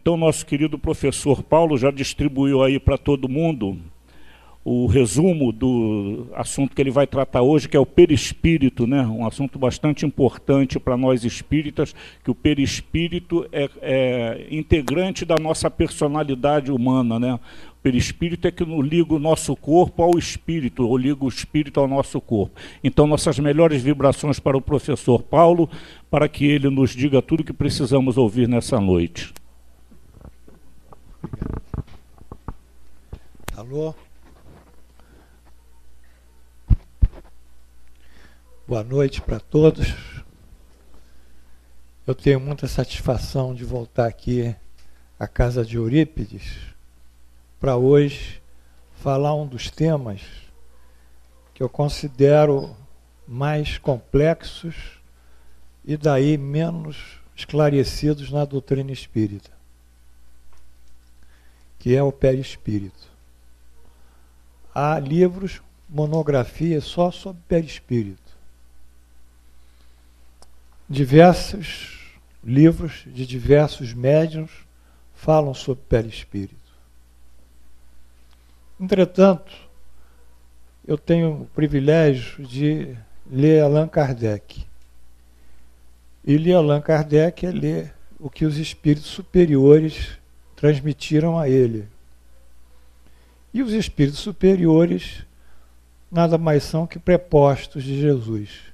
Então, nosso querido professor Paulo já distribuiu aí para todo mundo o resumo do assunto que ele vai tratar hoje, que é o perispírito, né? Um assunto bastante importante para nós espíritas, que o perispírito é integrante da nossa personalidade humana, né? O perispírito é que liga o nosso corpo ao espírito, ou liga o espírito ao nosso corpo. Então, nossas melhores vibrações para o professor Paulo, para que ele nos diga tudo o que precisamos ouvir nessa noite. Alô? Boa noite para todos. Eu tenho muita satisfação de voltar aqui à casa de Eurípides para hoje falar um dos temas que eu considero mais complexos e daí menos esclarecidos na doutrina espírita, que é o perispírito. Há livros, monografias só sobre perispírito. Diversos livros de diversos médiuns falam sobre perispírito. Entretanto, eu tenho o privilégio de ler Allan Kardec. E ler Allan Kardec é ler o que os espíritos superiores transmitiram a ele. E os espíritos superiores nada mais são que prepostos de Jesus.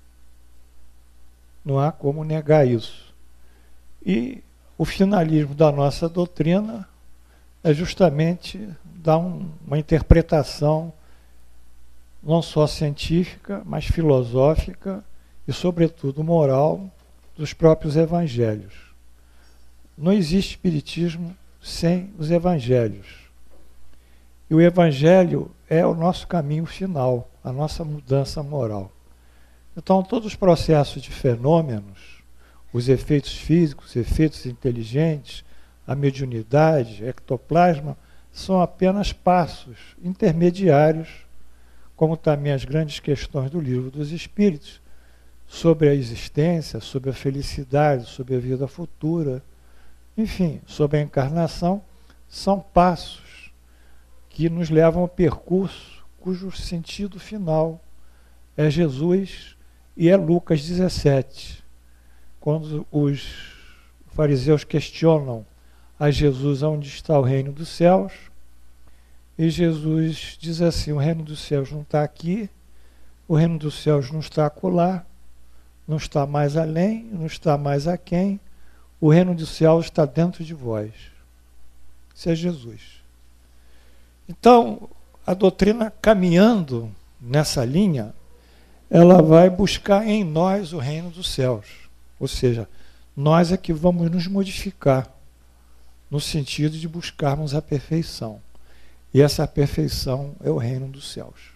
Não há como negar isso. E o finalismo da nossa doutrina é justamente dar uma interpretação não só científica, mas filosófica e, sobretudo, moral dos próprios evangelhos. Não existe espiritismo sem os evangelhos. E o evangelho é o nosso caminho final, a nossa mudança moral. Então, todos os processos de fenômenos, os efeitos físicos, os efeitos inteligentes, a mediunidade, ectoplasma, são apenas passos intermediários, como também as grandes questões do Livro dos Espíritos, sobre a existência, sobre a felicidade, sobre a vida futura, enfim, sobre a encarnação, são passos que nos levam ao percurso cujo sentido final é Jesus e é Lucas 17. Quando os fariseus questionam a Jesus onde está o reino dos céus, e Jesus diz assim: o reino dos céus não está aqui, o reino dos céus não está acolá, não está mais além, não está mais aquém, o reino dos céus está dentro de vós. Isso é Jesus. Então, a doutrina caminhando nessa linha, ela vai buscar em nós o reino dos céus. Ou seja, nós é que vamos nos modificar no sentido de buscarmos a perfeição. E essa perfeição é o reino dos céus.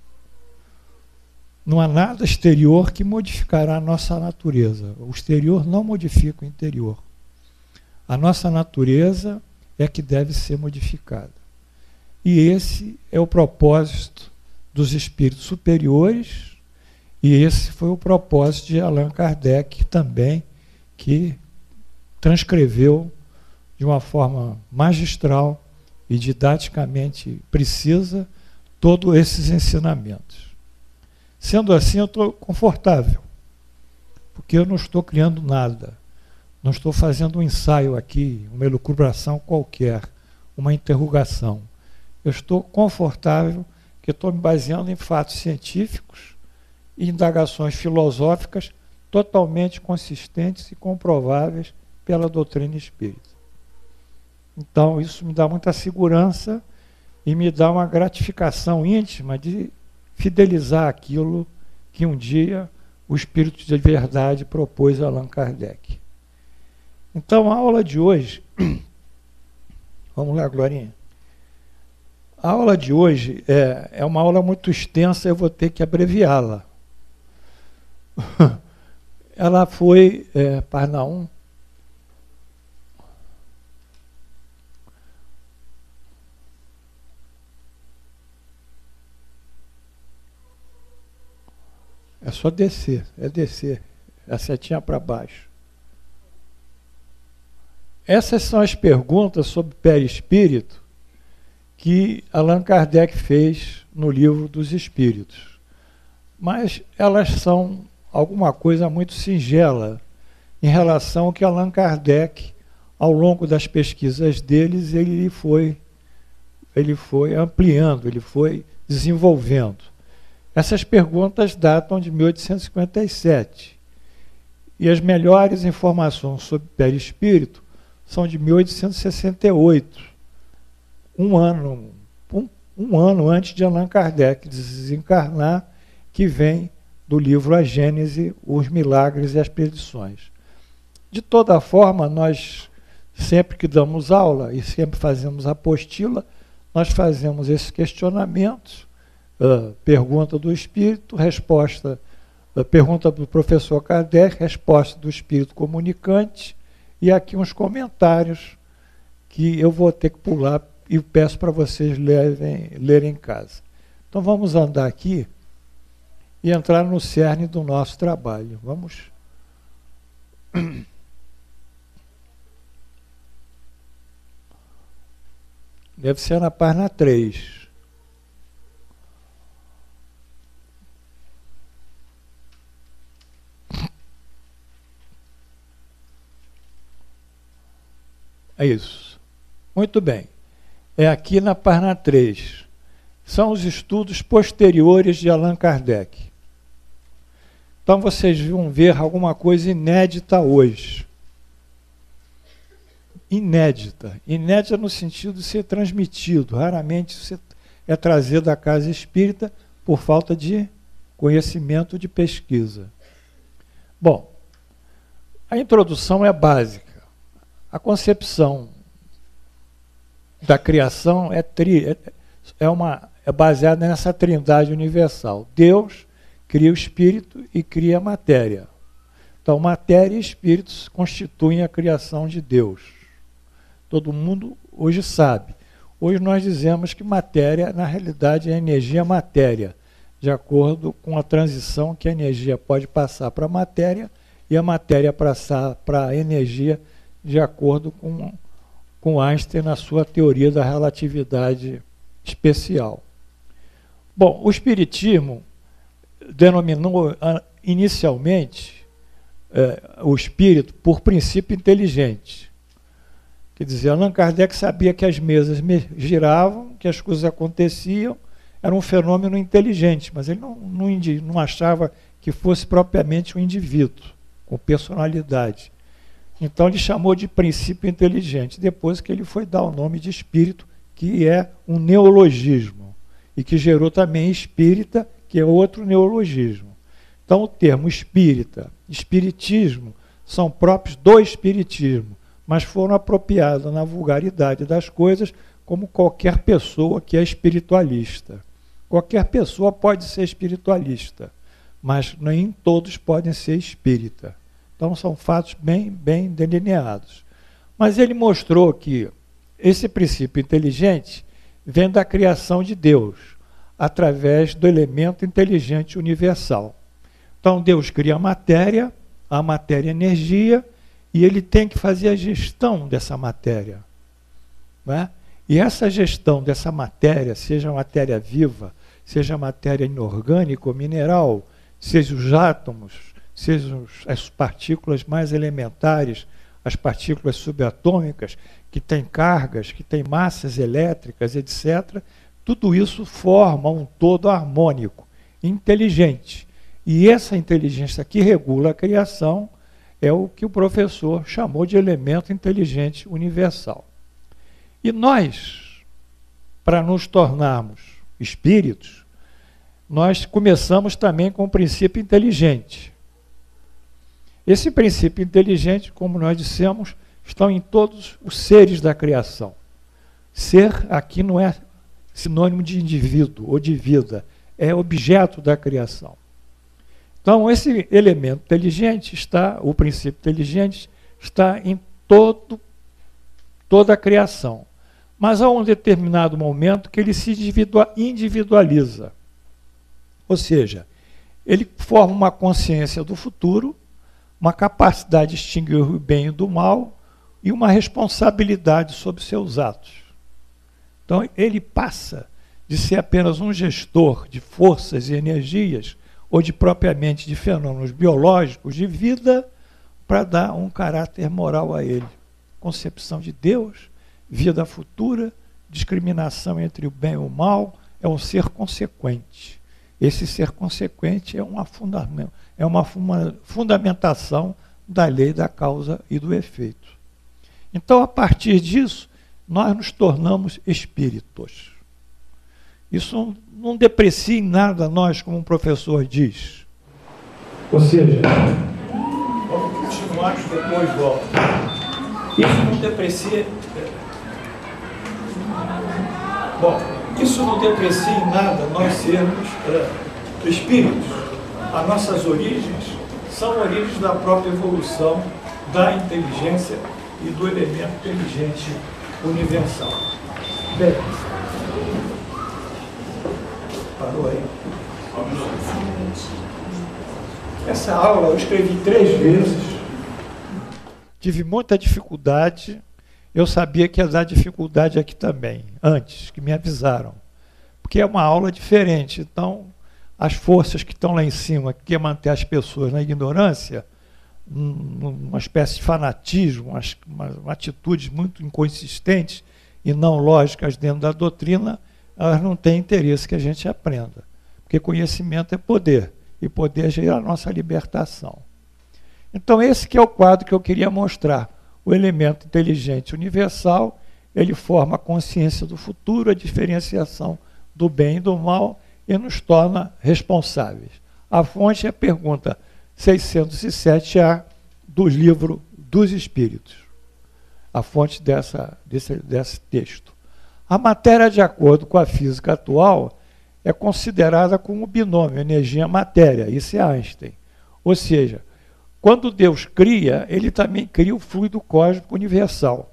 Não há nada exterior que modificará a nossa natureza. O exterior não modifica o interior. A nossa natureza é que deve ser modificada. E esse é o propósito dos espíritos superiores, e esse foi o propósito de Allan Kardec também, que transcreveu de uma forma magistral e didaticamente precisa todos esses ensinamentos. Sendo assim, eu estou confortável, porque eu não estou criando nada, não estou fazendo um ensaio aqui, uma elucubração qualquer, uma interrogação. Eu estou confortável, que estou me baseando em fatos científicos e indagações filosóficas totalmente consistentes e comprováveis pela doutrina espírita. Então, isso me dá muita segurança e me dá uma gratificação íntima de fidelizar aquilo que um dia o Espírito de Verdade propôs a Allan Kardec. Então, a aula de hoje... Vamos lá, Glorinha. A aula de hoje é uma aula muito extensa, eu vou ter que abreviá-la. Ela foi, Parnaum, é só descer, a setinha para baixo. essas são as perguntas sobre perispírito que Allan Kardec fez no Livro dos Espíritos. Mas elas são alguma coisa muito singela em relação ao que Allan Kardec, ao longo das pesquisas deles, ele foi ampliando, ele foi desenvolvendo. Essas perguntas datam de 1857. E as melhores informações sobre perispírito são de 1868, um ano antes de Allan Kardec desencarnar, que vem do livro A Gênese, Os Milagres e as Predições. De toda forma, nós, sempre que damos aula e sempre fazemos apostila, nós fazemos esses questionamentos, pergunta do espírito, resposta, pergunta do professor Kardec, resposta do espírito comunicante, e aqui uns comentários que eu vou ter que pular e peço para vocês lerem em casa. Então vamos andar aqui e entrar no cerne do nosso trabalho. Vamos. Deve ser na página 3. É isso. Muito bem. É aqui na página 3. São os estudos posteriores de Allan Kardec. Então vocês vão ver alguma coisa inédita hoje. Inédita. Inédita no sentido de ser transmitido. Raramente isso é trazido à casa espírita por falta de conhecimento de pesquisa. Bom, a introdução é básica. A concepção da criação é baseada nessa trindade universal. Deus cria o espírito e cria a matéria. Então, matéria e espíritos constituem a criação de Deus. Todo mundo hoje sabe. Hoje nós dizemos que matéria, na realidade, é energia-matéria, de acordo com a transição que a energia pode passar para a matéria e a matéria passar para a energia, de acordo com Einstein na sua teoria da relatividade especial. Bom, o Espiritismo denominou inicialmente o espírito por princípio inteligente. Quer dizer, Allan Kardec sabia que as mesas giravam, que as coisas aconteciam, era um fenômeno inteligente, mas ele não achava que fosse propriamente um indivíduo, com personalidade. Então ele chamou de princípio inteligente, depois que ele foi dar o nome de espírito, que é um neologismo, e que gerou também espírita, que é outro neologismo. Então o termo espírita, espiritismo, são próprios do espiritismo, mas foram apropriados na vulgaridade das coisas como qualquer pessoa que é espiritualista. Qualquer pessoa pode ser espiritualista, mas nem todos podem ser espírita. Então são fatos bem delineados. Mas ele mostrou que esse princípio inteligente vem da criação de Deus, através do elemento inteligente universal. Então Deus cria a matéria é energia, e ele tem que fazer a gestão dessa matéria. Né? E essa gestão dessa matéria, seja matéria viva, seja matéria inorgânica ou mineral, seja os átomos, sejam as partículas mais elementares, as partículas subatômicas, que têm cargas, que têm massas elétricas, etc., tudo isso forma um todo harmônico, inteligente. E essa inteligência que regula a criação é o que o professor chamou de elemento inteligente universal. E nós, para nos tornarmos espíritos, nós começamos também com o princípio inteligente. Esse princípio inteligente, como nós dissemos, estão em todos os seres da criação. Ser aqui não é sinônimo de indivíduo ou de vida, é objeto da criação. Então, esse elemento inteligente o princípio inteligente está em toda a criação. Mas há um determinado momento que ele se individualiza. Ou seja, ele forma uma consciência do futuro, uma capacidade de distinguir o bem e do mal, e uma responsabilidade sobre seus atos. Então, ele passa de ser apenas um gestor de forças e energias, ou de propriamente de fenômenos biológicos de vida, para dar um caráter moral a ele. Concepção de Deus, vida futura, discriminação entre o bem e o mal, é um ser consequente. Esse ser consequente é uma fundamentação da lei da causa e do efeito. Então, a partir disso, nós nos tornamos espíritos. Isso não deprecia em nada nós, como um professor diz. Ou seja, vamos continuar que depois volta. Isso não deprecia. Bom, isso não deprecia em nada nós sermos espíritos. As nossas origens são origens da própria evolução da inteligência e do elemento inteligente universal. Bem, parou aí? Essa aula eu escrevi 3 vezes. Tive muita dificuldade. Eu sabia que ia dar dificuldade aqui também, antes, que me avisaram. Porque é uma aula diferente. Então, as forças que estão lá em cima, que querem manter as pessoas na ignorância, uma espécie de fanatismo, uma atitudes muito inconsistentes e não lógicas dentro da doutrina, elas não têm interesse que a gente aprenda. Porque conhecimento é poder, e poder gera a nossa libertação. Então esse que é o quadro que eu queria mostrar. O elemento inteligente universal, ele forma a consciência do futuro, a diferenciação do bem e do mal, e nos torna responsáveis. A fonte é a pergunta 607A do livro dos Espíritos. A fonte desse texto. A matéria, de acordo com a física atual, é considerada como um binômio energia-matéria. Isso é Einstein. Ou seja, quando Deus cria, ele também cria o fluido cósmico universal.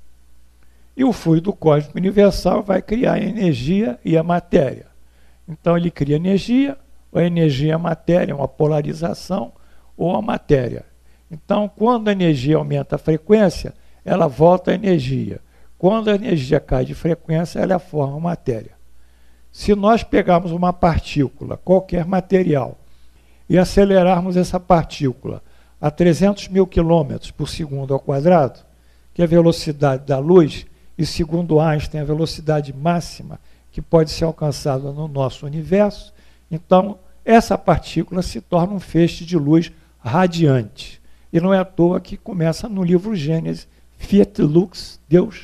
E o fluido cósmico universal vai criar a energia e a matéria. Então ele cria energia, ou a energia e a matéria, uma polarização, ou a matéria. Então, quando a energia aumenta a frequência, ela volta à energia. Quando a energia cai de frequência, ela forma matéria. Se nós pegarmos uma partícula, qualquer material, e acelerarmos essa partícula a 300 mil quilômetros por segundo ao quadrado, que é a velocidade da luz, e segundo Einstein, a velocidade máxima que pode ser alcançada no nosso universo, então essa partícula se torna um feixe de luz radiante. E não é à toa que começa no livro Gênesis, Fiat Lux,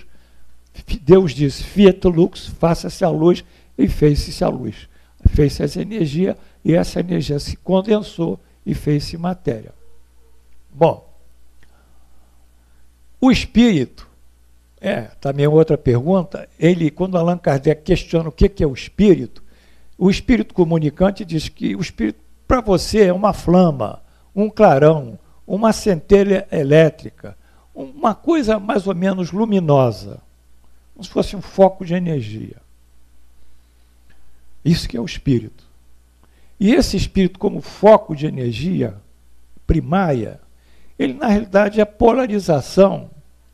Deus diz, Fiat Lux, faça-se a luz, e fez-se a luz. Fez-se essa energia, e essa energia se condensou e fez-se matéria. Bom, o espírito, também outra pergunta, quando Allan Kardec questiona o que é o espírito comunicante diz que o espírito, para você, é uma flama, um clarão, uma centelha elétrica, uma coisa mais ou menos luminosa, como se fosse um foco de energia. Isso que é o espírito. E esse espírito, como foco de energia primária, ele, na realidade, é a polarização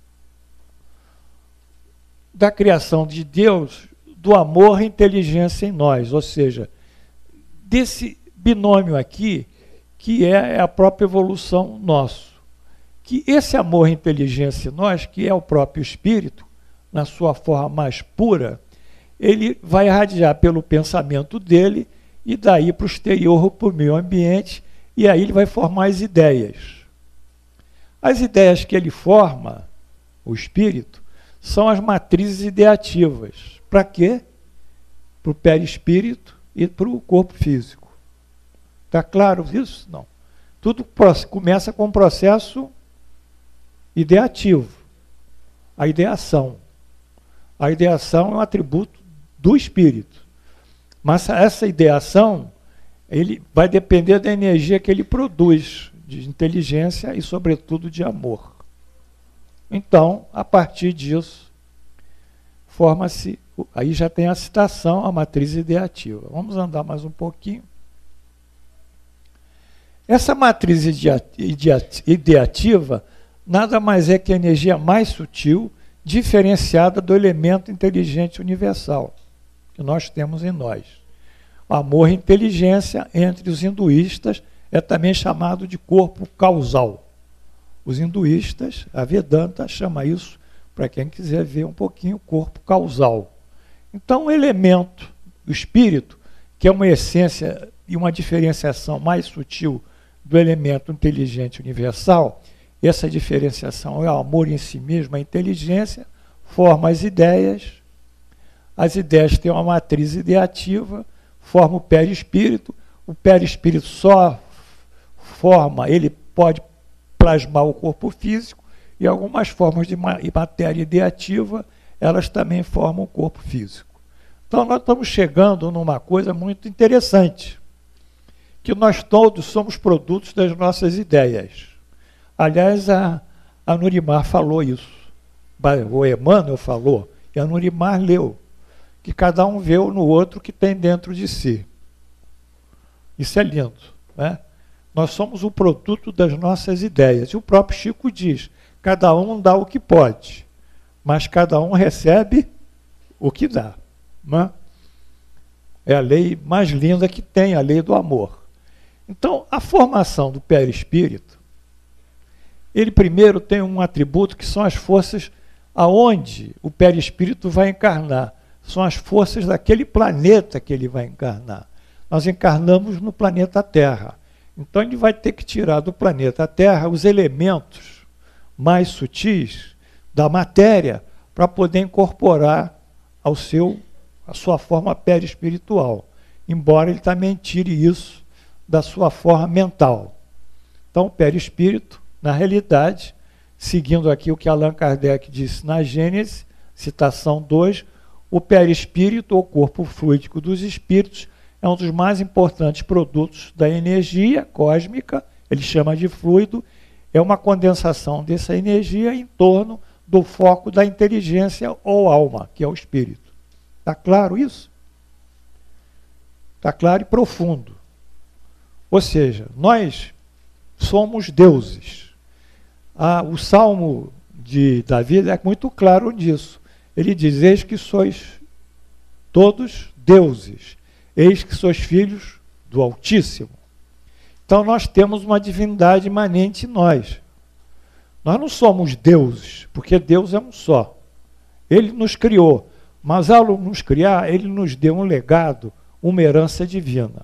da criação de Deus, do amor e inteligência em nós, ou seja, desse binômio aqui, que é a própria evolução nosso. Que esse amor e inteligência em nós, que é o próprio espírito, na sua forma mais pura, ele vai irradiar pelo pensamento dele e daí para o exterior, para o meio ambiente, e aí ele vai formar as ideias. As ideias que ele forma, o espírito, são as matrizes ideativas. Para quê? Para o perispírito e para o corpo físico. Está claro isso? Não. Tudo começa com um processo ideativo. A ideação. A ideação é um atributo do espírito. Mas essa ideação, ele vai depender da energia que ele produz, de inteligência e, sobretudo, de amor. Então, a partir disso, forma-se, aí já tem a citação, a matriz ideativa. Vamos andar mais um pouquinho. Essa matriz ideativa nada mais é que a energia mais sutil, diferenciada do elemento inteligente universal que nós temos em nós. O amor e inteligência, entre os hinduístas, é também chamado de corpo causal. Os hinduístas, a Vedanta, chama isso, para quem quiser ver um pouquinho, corpo causal. Então, o elemento, o espírito, que é uma essência e uma diferenciação mais sutil do elemento inteligente universal, essa diferenciação é o amor em si mesmo, a inteligência, forma as ideias têm uma matriz ideativa, forma o perispírito só forma, ele pode plasmar o corpo físico, e algumas formas de matéria ideativa, elas também formam o corpo físico. Então nós estamos chegando numa coisa muito interessante, que nós todos somos produtos das nossas ideias. Aliás, a Nurimar falou isso, o Emmanuel falou, e a Nurimar leu, que cada um vê no outro o que tem dentro de si. Isso é lindo, né? Nós somos o produto das nossas ideias. E o próprio Chico diz, cada um dá o que pode, mas cada um recebe o que dá. Né? É a lei mais linda que tem, a lei do amor. Então, a formação do perispírito, ele primeiro tem um atributo que são as forças aonde o perispírito vai encarnar. São as forças daquele planeta que ele vai encarnar. Nós encarnamos no planeta Terra. Então ele vai ter que tirar do planeta Terra os elementos mais sutis da matéria para poder incorporar a sua forma perispiritual, embora ele também tire isso da sua forma mental. Então o perispírito, na realidade, seguindo aqui o que Allan Kardec disse na Gênese, citação 2, o perispírito, ou corpo fluídico dos espíritos, é um dos mais importantes produtos da energia cósmica, ele chama de fluido, é uma condensação dessa energia em torno do foco da inteligência ou alma, que é o espírito. Está claro isso? Está claro e profundo. Ou seja, nós somos deuses. O Salmo de Davi é muito claro nisso. Ele diz, eis que sois todos deuses, eis que sois filhos do Altíssimo. Então nós temos uma divindade imanente em nós. Nós não somos deuses, porque Deus é um só. Ele nos criou, mas ao nos criar, ele nos deu um legado, uma herança divina.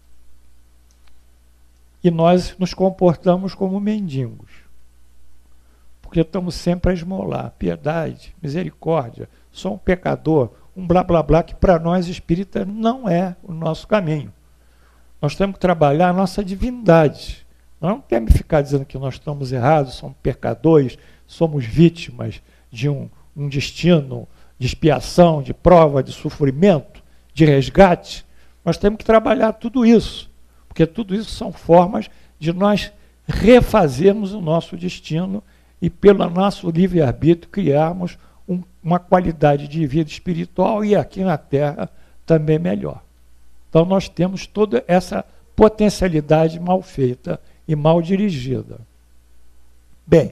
E nós nos comportamos como mendigos, porque estamos sempre a esmolar, piedade, misericórdia, sou um pecador, um blá blá blá, que para nós espíritas não é o nosso caminho. Nós temos que trabalhar a nossa divindade. Nós não temos que ficar dizendo que nós estamos errados, somos pecadores, somos vítimas de um destino de expiação, de prova, de sofrimento, de resgate. Nós temos que trabalhar tudo isso, porque tudo isso são formas de nós refazermos o nosso destino e, pelo nosso livre-arbítrio, criarmos uma qualidade de vida espiritual e aqui na Terra também melhor. Então nós temos toda essa potencialidade mal feita e mal dirigida. Bem,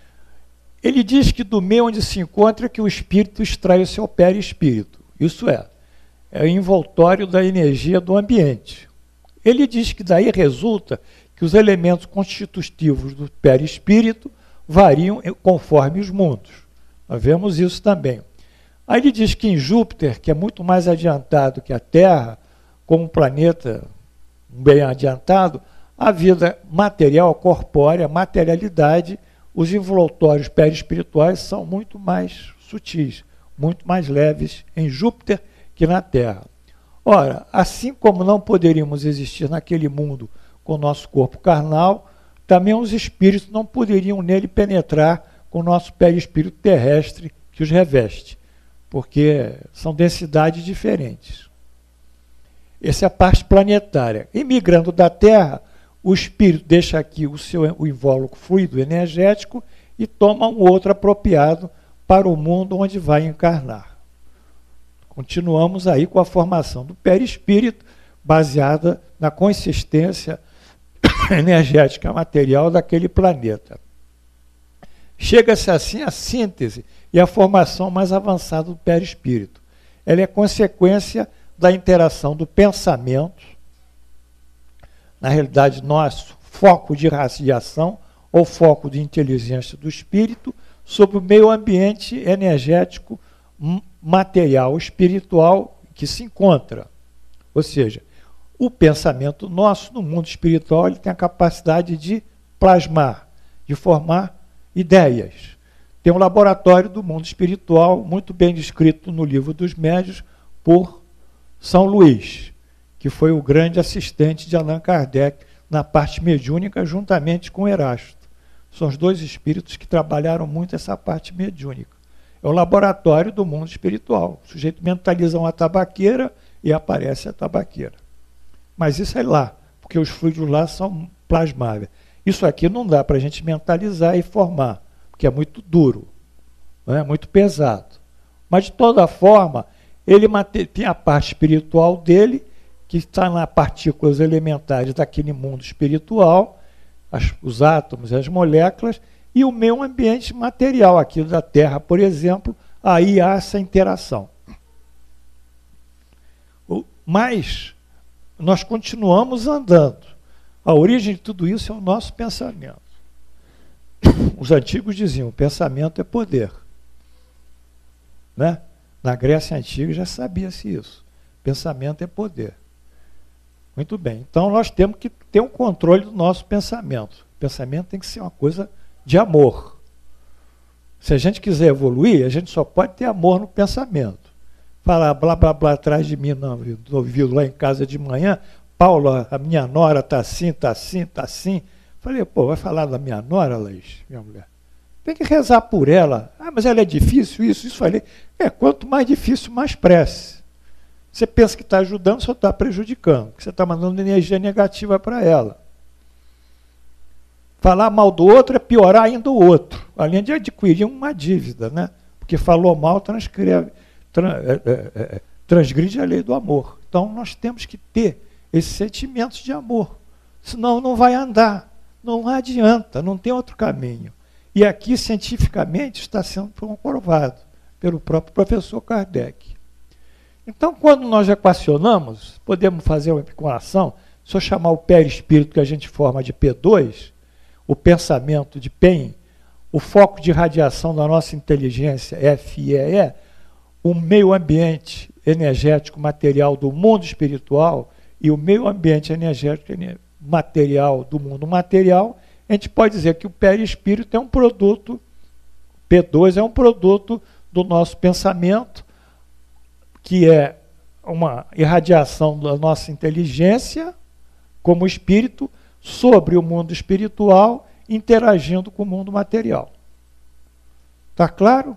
ele diz que do meio onde se encontra que o espírito extrai o seu perispírito. Isso é o envoltório da energia do ambiente. Ele diz que daí resulta que os elementos constitutivos do perispírito variam conforme os mundos. Nós vemos isso também. Aí ele diz que em Júpiter, que é muito mais adiantado que a Terra, como um planeta bem adiantado, a vida material, corpórea, a materialidade, os envoltórios perispirituais são muito mais sutis, muito mais leves em Júpiter que na Terra. Ora, assim como não poderíamos existir naquele mundo com o nosso corpo carnal, também os espíritos não poderiam nele penetrar com o nosso perispírito terrestre que os reveste, porque são densidades diferentes. Essa é a parte planetária. Imigrando da Terra, o espírito deixa aqui o invólucro fluido energético e toma um outro apropriado para o mundo onde vai encarnar. Continuamos aí com a formação do perispírito, baseada na consistência energética material daquele planeta. Chega-se assim à síntese e à formação mais avançada do perispírito. Ela é consequência da interação do pensamento, na realidade, nosso foco de radiação ou foco de inteligência do espírito, sobre o meio ambiente energético, material, espiritual que se encontra. Ou seja, o pensamento nosso no mundo espiritual ele tem a capacidade de plasmar, de formar ideias. Tem um laboratório do mundo espiritual muito bem descrito no Livro dos Médiuns por São Luís, que foi o grande assistente de Allan Kardec na parte mediúnica, juntamente com Erasto. São os dois espíritos que trabalharam muito essa parte mediúnica. É o laboratório do mundo espiritual. O sujeito mentaliza uma tabaqueira e aparece a tabaqueira. Mas isso é lá, porque os fluidos lá são plasmáveis. Isso aqui não dá para a gente mentalizar e formar, porque é muito duro, é muito pesado. Mas, de toda forma, ele tem a parte espiritual dele, que está nas partículas elementares daquele mundo espiritual, os átomos e as moléculas, e o meio ambiente material, aqui da Terra, por exemplo, aí há essa interação. Mas nós continuamos andando. A origem de tudo isso é o nosso pensamento. Os antigos diziam, o pensamento é poder. Né? Na Grécia Antiga já sabia-se isso. Pensamento é poder. Muito bem. Então nós temos que ter um controle do nosso pensamento. O pensamento tem que ser uma coisa de amor. Se a gente quiser evoluir, a gente só pode ter amor no pensamento. Falar blá blá blá atrás de mim, não, no ouvido lá em casa de manhã, Paulo, a minha nora está assim, está assim, está assim. Falei, pô, vai falar da minha nora, Laís, minha mulher? Tem que rezar por ela. Ah, mas ela é difícil, isso. Falei, quanto mais difícil, mais prece. Você pensa que está ajudando, só está prejudicando, porque você está mandando energia negativa para ela. Falar mal do outro é piorar ainda o outro, além de adquirir uma dívida, né? Porque falou mal, transgride a lei do amor. Então nós temos que ter esses sentimentos de amor, senão não vai andar, não adianta, não tem outro caminho. E aqui, cientificamente, está sendo comprovado pelo próprio professor Kardec. Então, quando nós equacionamos, podemos fazer uma equação, se eu chamar o perispírito que a gente forma de P2, o pensamento de PEN, o foco de radiação da nossa inteligência, FIEE, o meio ambiente energético material do mundo espiritual e o meio ambiente energético material do mundo material, a gente pode dizer que o perispírito é um produto, P2 é um produto do nosso pensamento, que é uma irradiação da nossa inteligência como espírito sobre o mundo espiritual, interagindo com o mundo material. Está claro?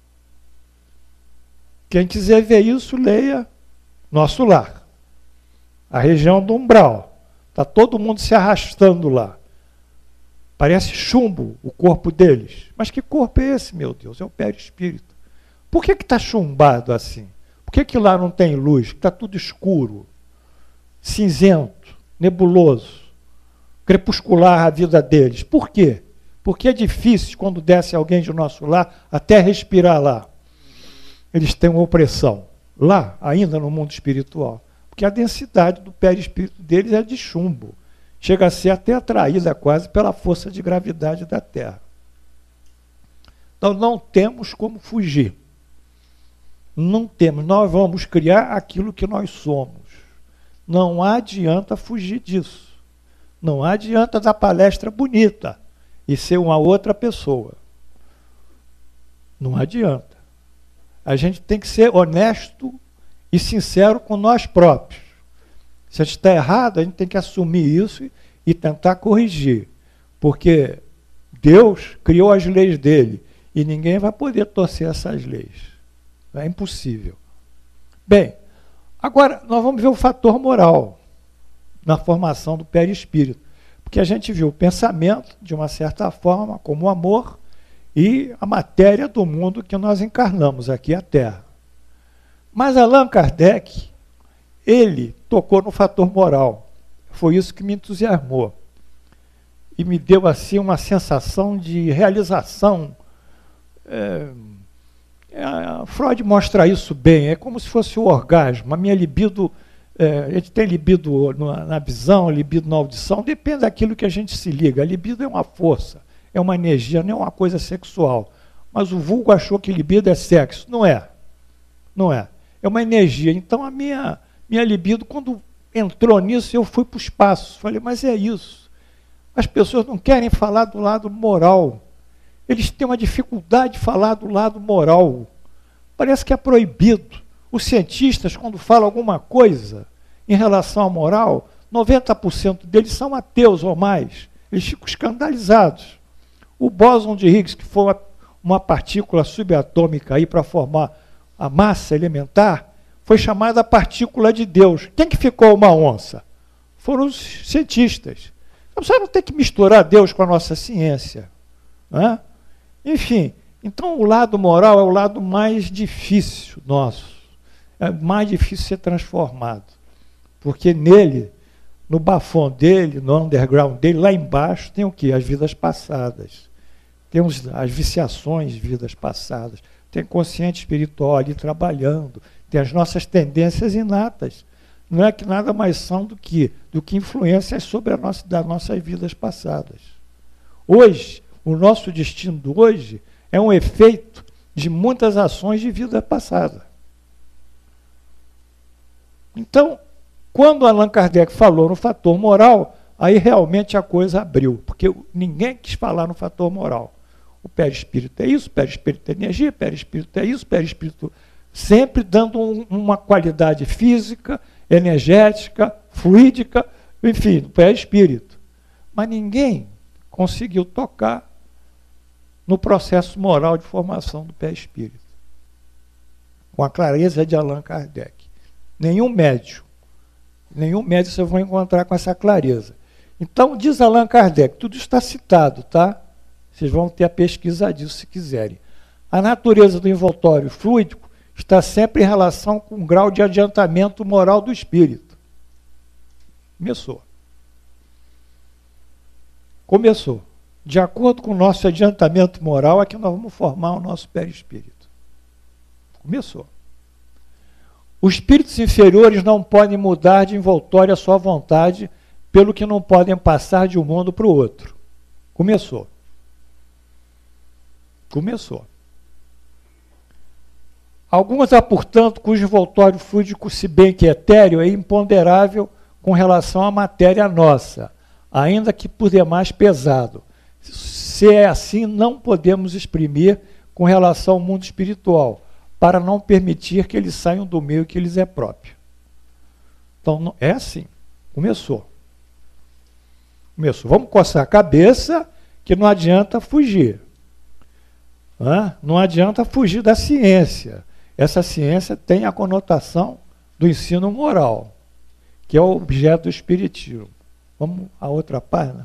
Quem quiser ver isso, leia Nosso Lar. A região do umbral. Está todo mundo se arrastando lá. Parece chumbo o corpo deles. Mas que corpo é esse, meu Deus? É o perispírito. Por que está chumbado assim? Por que lá não tem luz? Está tudo escuro, cinzento, nebuloso, crepuscular a vida deles. Por quê? Porque é difícil, quando desce alguém de nosso lar, até respirar lá. Eles têm uma opressão. Lá, ainda no mundo espiritual. Porque a densidade do perispírito deles é de chumbo. Chega a ser até atraída quase pela força de gravidade da Terra. Então não temos como fugir. Não temos, nós vamos criar aquilo que nós somos. Não adianta fugir disso. Não adianta dar palestra bonita e ser uma outra pessoa. Não adianta. A gente tem que ser honesto e sincero com nós próprios. Se a gente está errado, a gente tem que assumir isso e tentar corrigir. Porque Deus criou as leis dele e ninguém vai poder torcer essas leis. É impossível. Bem, agora nós vamos ver o fator moral na formação do perispírito. Porque a gente viu o pensamento, de uma certa forma, como o amor, e a matéria do mundo que nós encarnamos aqui, a Terra. Mas Allan Kardec, ele tocou no fator moral. Foi isso que me entusiasmou. e me deu assim uma sensação de realização. Freud mostra isso bem, é como se fosse o orgasmo. A minha libido, a gente tem libido na visão, libido na audição, depende daquilo que a gente se liga. A libido é uma força, é uma energia, não é uma coisa sexual. Mas o vulgo achou que libido é sexo. Não é. Não é. É uma energia. Então a minha libido, quando entrou nisso, eu fui para o espaço. Falei, mas é isso. As pessoas não querem falar do lado moral. Eles têm uma dificuldade de falar do lado moral. Parece que é proibido. Os cientistas, quando falam alguma coisa em relação à moral, 90% deles são ateus ou mais. Eles ficam escandalizados. O bóson de Higgs, que foi uma partícula subatômica aí para formar a massa elementar, foi chamada partícula de Deus. Quem que ficou uma onça? Foram os cientistas. Então, você não tem que misturar Deus com a nossa ciência. Né? Enfim, então o lado moral é o lado mais difícil nosso. É mais difícil ser transformado. Porque nele, no bafão dele, no underground dele, lá embaixo, tem o quê? As vidas passadas. Tem as viciações de vidas passadas. Tem consciente espiritual ali trabalhando. Tem as nossas tendências inatas. Não é que nada mais são do que influências sobre das nossas vidas passadas. Hoje, o nosso destino do hoje é um efeito de muitas ações de vida passada. Então, quando Allan Kardec falou no fator moral, aí realmente a coisa abriu, porque ninguém quis falar no fator moral. O perispírito é isso, o perispírito é energia, o perispírito é isso, o perispírito sempre dando uma qualidade física, energética, fluídica, enfim, do perispírito. Mas ninguém conseguiu tocar no processo moral de formação do perispírito, com a clareza de Allan Kardec. Nenhum médium você vai encontrar com essa clareza. Então, diz Allan Kardec, tudo está citado, tá? Vocês vão ter a pesquisa disso se quiserem. A natureza do envoltório fluídico está sempre em relação com o grau de adiantamento moral do espírito. Começou. De acordo com o nosso adiantamento moral, é que nós vamos formar o nosso perispírito. Começou. Os espíritos inferiores não podem mudar de envoltório à sua vontade, pelo que não podem passar de um mundo para o outro. Começou. Alguns há, portanto, cujo envoltório fluídico, se bem que etéreo, é imponderável com relação à matéria nossa, ainda que por demais pesado. Se é assim, não podemos exprimir com relação ao mundo espiritual, para não permitir que eles saiam do meio que lhes é próprio. Então, é assim. Começou. Vamos coçar a cabeça, que não adianta fugir. Não adianta fugir da ciência. Essa ciência tem a conotação do ensino moral, que é o objeto do espiritismo. Vamos à outra página?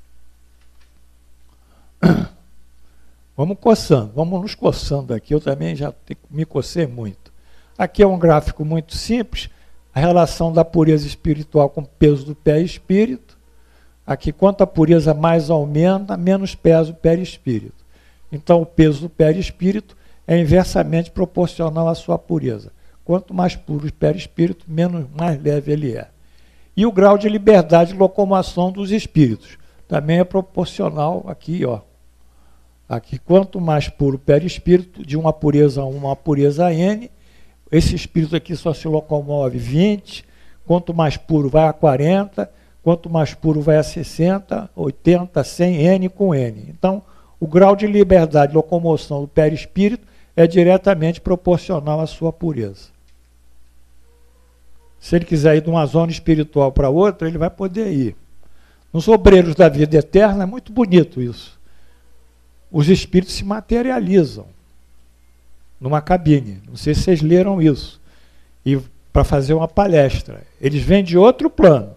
Vamos nos coçando aqui. Eu também já me cocei muito. Aqui é um gráfico muito simples, a relação da pureza espiritual com o peso do perispírito. Aqui, quanto a pureza mais aumenta, menos pesa o perispírito. Então, o peso do perispírito é inversamente proporcional à sua pureza. Quanto mais puro o perispírito, mais leve ele é. E o grau de liberdade de locomoção dos espíritos também é proporcional aqui, ó. Aqui, quanto mais puro o perispírito, de uma pureza a uma pureza a N, esse espírito aqui só se locomove 20, quanto mais puro vai a 40, quanto mais puro vai a 60, 80, 100, N com N. Então, o grau de liberdade de locomoção do perispírito é diretamente proporcional à sua pureza. Se ele quiser ir de uma zona espiritual para outra, ele vai poder ir. Nos obreiros da vida eterna é muito bonito isso. Os espíritos se materializam numa cabine. Não sei se vocês leram isso. E para fazer uma palestra. Eles vêm de outro plano.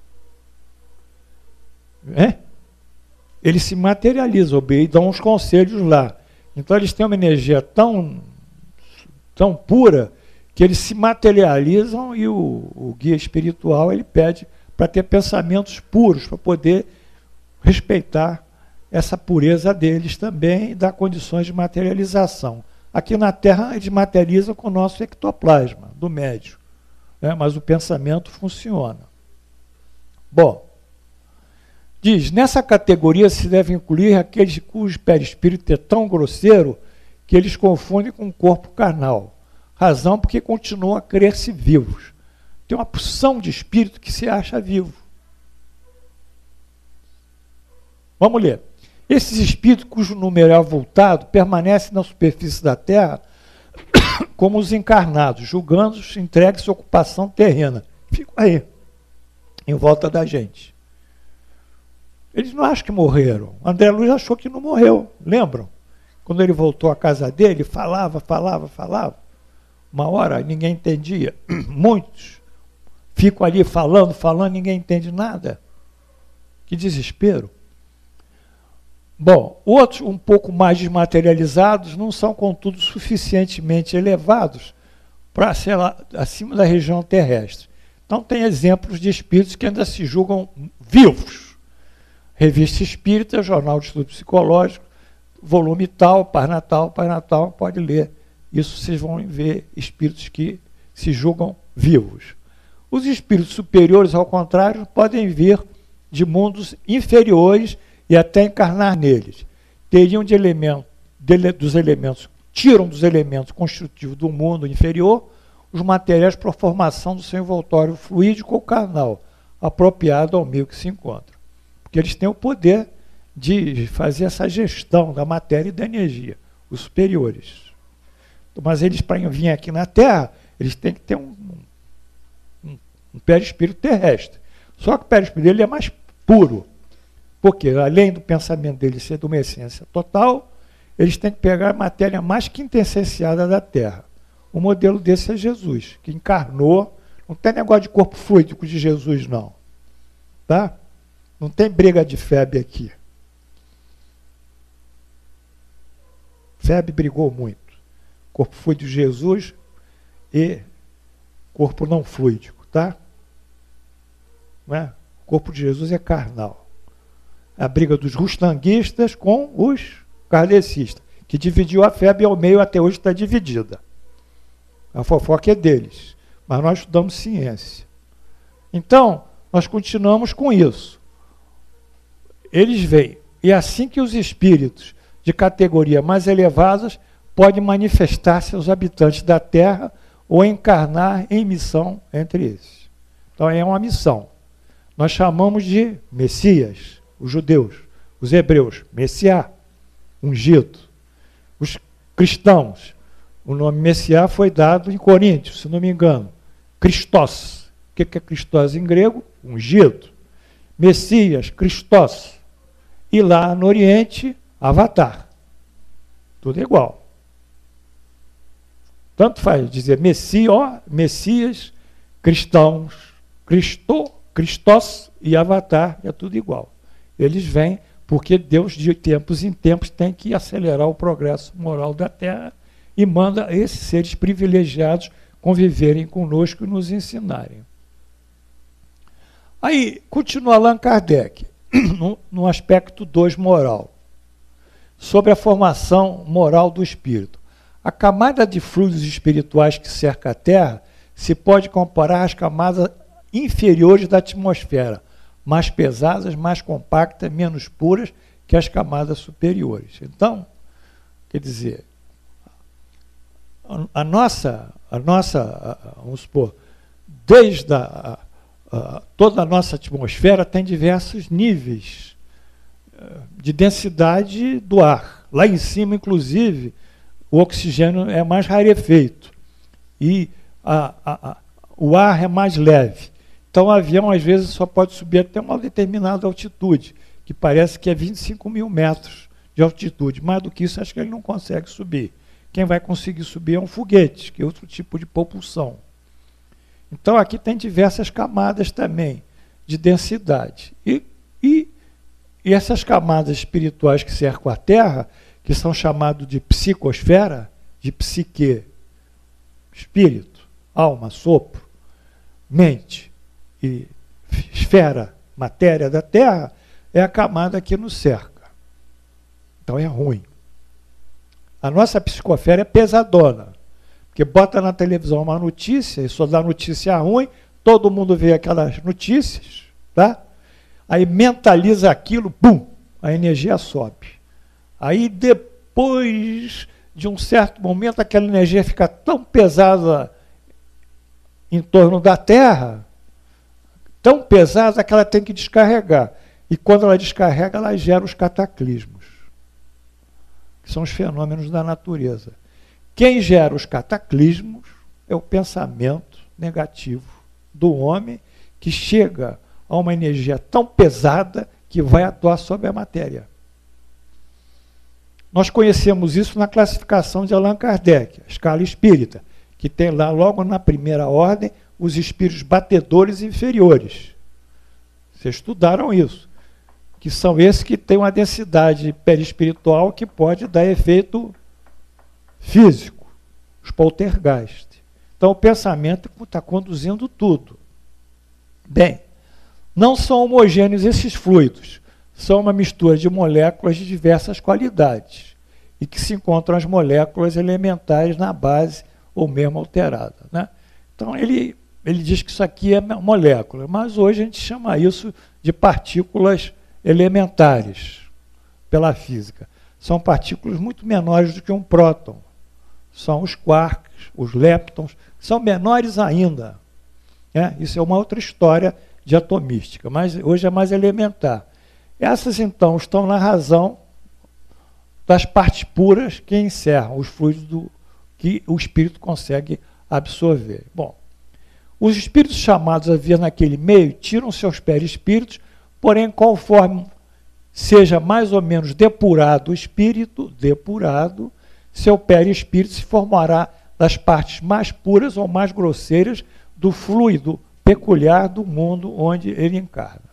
Eles se materializam e dão uns conselhos lá. Então eles têm uma energia tão pura que eles se materializam e o guia espiritual ele pede para ter pensamentos puros, para poder respeitar essa pureza deles também e dar condições de materialização. Aqui na Terra, eles materializam com o nosso ectoplasma, do médio, né? Mas o pensamento funciona. Bom, diz, nessa categoria se deve incluir aqueles cujo perispírito é tão grosseiro que eles confundem com o corpo carnal. Razão porque continuam a crer-se vivos. Tem uma porção de espírito que se acha vivo. Vamos ler. Esses espíritos cujo número é avultado permanecem na superfície da Terra como os encarnados, julgando-os entregues à ocupação terrena. Ficam aí, em volta da gente. Eles não acham que morreram. André Luiz achou que não morreu, lembram? Quando ele voltou à casa dele, falava. Uma hora ninguém entendia. Muitos ficam ali falando, ninguém entende nada. Que desespero. Bom, outros um pouco mais desmaterializados não são, contudo, suficientemente elevados para ser lá acima da região terrestre. Então tem exemplos de espíritos que ainda se julgam vivos. Revista Espírita, Jornal de Estudo Psicológico, volume tal, Pai Natal, pode ler. Isso vocês vão ver espíritos que se julgam vivos. Os espíritos superiores, ao contrário, podem vir de mundos inferiores e até encarnar neles. Teriam tiram dos elementos constitutivos do mundo inferior os materiais para a formação do seu envoltório fluídico ou carnal, apropriado ao meio que se encontra. Porque eles têm o poder de fazer essa gestão da matéria e da energia, os superiores. Mas eles, para vir aqui na Terra, eles têm que ter um perispírito terrestre. Só que o perispírito dele é mais puro. Porque, além do pensamento dele ser de uma essência total, eles têm que pegar a matéria mais quintessenciada da Terra. O modelo desse é Jesus, que encarnou. Não tem negócio de corpo fluídico de Jesus, não. Tá? Não tem briga de febre aqui. Febre brigou muito. Corpo fluídico de Jesus e corpo não fluídico, tá? Não é? O corpo de Jesus é carnal. A briga dos rustanguistas com os kardecistas, que dividiu a febre ao meio, até hoje está dividida. A fofoca é deles, mas nós estudamos ciência. Então, nós continuamos com isso. Eles vêm, e assim que os espíritos de categoria mais elevadas podem manifestar-se aos habitantes da Terra ou encarnar em missão entre esses. Então, é uma missão. Nós chamamos de Messias, os judeus, os hebreus, Messiá, ungido. Os cristãos, o nome Messiá foi dado em Coríntios, se não me engano. Christos. O que é Christos em grego? Ungido. Messias, Christos. E lá no Oriente, Avatar. Tudo igual. Tanto faz dizer Messias, cristãos, Christos e Avatar, é tudo igual. Eles vêm porque Deus, de tempos em tempos, tem que acelerar o progresso moral da Terra e manda esses seres privilegiados conviverem conosco e nos ensinarem. Aí, continua Allan Kardec, no aspecto 2 moral, sobre a formação moral do espírito. A camada de fluidos espirituais que cerca a Terra se pode comparar às camadas inferiores da atmosfera, mais pesadas, mais compactas, menos puras que as camadas superiores. Então, quer dizer, a nossa vamos supor, desde toda a nossa atmosfera tem diversos níveis de densidade do ar. Lá em cima, inclusive, o oxigênio é mais rarefeito e o ar é mais leve. Então, o avião, às vezes, só pode subir até uma determinada altitude, que parece que é 25 mil metros de altitude. Mais do que isso, acho que ele não consegue subir. Quem vai conseguir subir é um foguete, que é outro tipo de propulsão. Então, aqui tem diversas camadas também de densidade. E essas camadas espirituais que cercam a Terra, que são chamadas de psicosfera, de psique, espírito, alma, sopro, mente, e esfera, matéria da Terra, é a camada que nos cerca. Então é ruim. A nossa psicosfera é pesadona, porque bota na televisão uma notícia e só dá notícia ruim, todo mundo vê aquelas notícias, tá? Aí mentaliza aquilo, pum, a energia sobe. Aí depois de um certo momento, aquela energia fica tão pesada em torno da Terra, tão pesada que ela tem que descarregar. E quando ela descarrega, ela gera os cataclismos, que são os fenômenos da natureza. Quem gera os cataclismos é o pensamento negativo do homem, que chega a uma energia tão pesada que vai atuar sobre a matéria. Nós conhecemos isso na classificação de Allan Kardec, a escala espírita, que tem lá, logo na primeira ordem, os espíritos batedores inferiores. Vocês estudaram isso, que são esses que têm uma densidade perispiritual que pode dar efeito físico, os poltergeist. Então o pensamento está conduzindo tudo. Bem, não são homogêneos esses fluidos, são uma mistura de moléculas de diversas qualidades, e que se encontram as moléculas elementares na base ou mesmo alterada, né? Então ele diz que isso aqui é molécula, mas hoje a gente chama isso de partículas elementares, pela física. São partículas muito menores do que um próton. São os quarks, os leptons, são menores ainda. Isso é uma outra história de atomística, mas hoje é mais elementar. Essas, então, estão na razão das partes puras que encerram os fluidos que o espírito consegue absorver. Bom, os espíritos chamados a vir naquele meio tiram seus perispíritos, porém, conforme seja mais ou menos depurado o espírito, seu perispírito se formará das partes mais puras ou mais grosseiras do fluido peculiar do mundo onde ele encarna.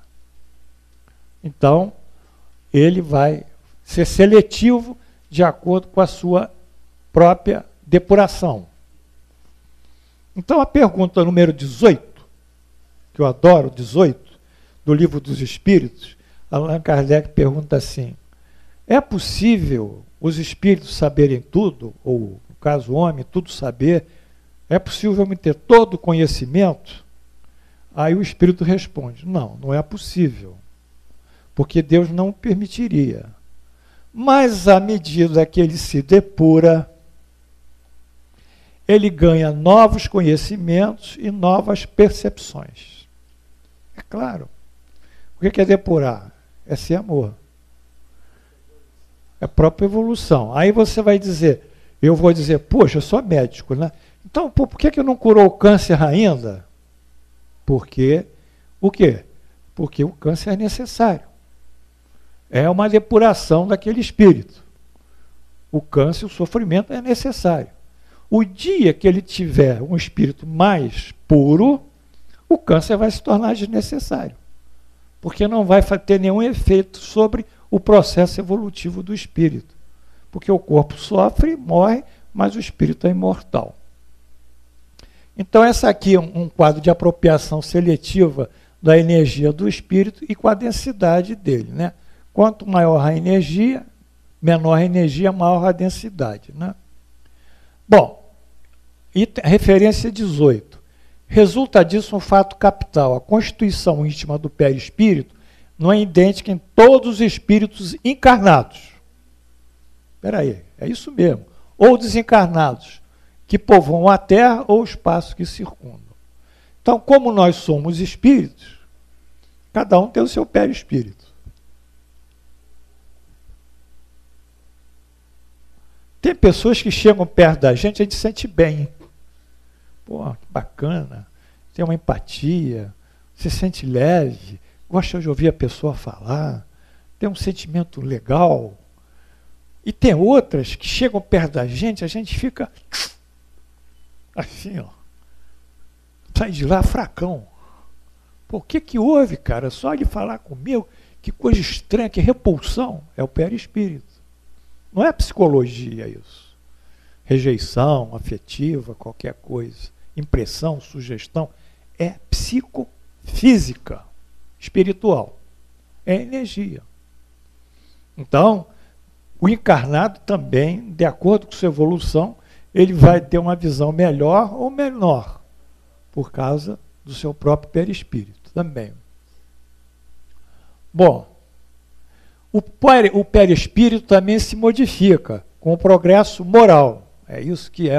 Então, ele vai ser seletivo de acordo com a sua própria depuração. Então, a pergunta número 18, que eu adoro, 18, do Livro dos Espíritos, Allan Kardec pergunta assim: é possível os espíritos saberem tudo, ou, no caso, o homem, tudo saber? É possível me ter todo o conhecimento? Aí o espírito responde: não, não é possível, porque Deus não permitiria. Mas, à medida que ele se depura, ele ganha novos conhecimentos e novas percepções. É claro. O que é depurar? É ser amor. É a própria evolução. Aí você vai dizer, eu vou dizer, poxa, eu sou médico, né? Então, por que não curou o câncer ainda? Porque, o quê? Porque o câncer é necessário. É uma depuração daquele espírito. O câncer, o sofrimento é necessário. O dia que ele tiver um espírito mais puro, o câncer vai se tornar desnecessário, porque não vai ter nenhum efeito sobre o processo evolutivo do espírito, porque o corpo sofre, morre, mas o espírito é imortal. Então, essa aqui é um quadro de apropriação seletiva da energia do espírito e com a densidade dele, né? Quanto maior a energia, menor a energia, maior a densidade, né? Bom, e referência 18. Resulta disso um fato capital. A constituição íntima do perispírito não é idêntica em todos os espíritos encarnados. Espera aí, é isso mesmo. Ou desencarnados, que povoam a Terra ou o espaço que circundam. Então, como nós somos espíritos, cada um tem o seu perispírito. Tem pessoas que chegam perto da gente, a gente sente bem. Pô, que bacana, tem uma empatia, se sente leve, gosta de ouvir a pessoa falar, tem um sentimento legal. E tem outras que chegam perto da gente, a gente fica assim, ó, sai de lá fracão. Pô, o que houve, cara? Só de falar comigo, que coisa estranha, que repulsão. É o perispírito. Não é psicologia isso. Rejeição afetiva, qualquer coisa. Impressão, sugestão. É psicofísica, espiritual. é energia. Então, o encarnado também, de acordo com sua evolução, ele vai ter uma visão melhor ou menor, por causa do seu próprio perispírito também. Bom, o perispírito também se modifica com o progresso moral. É isso que é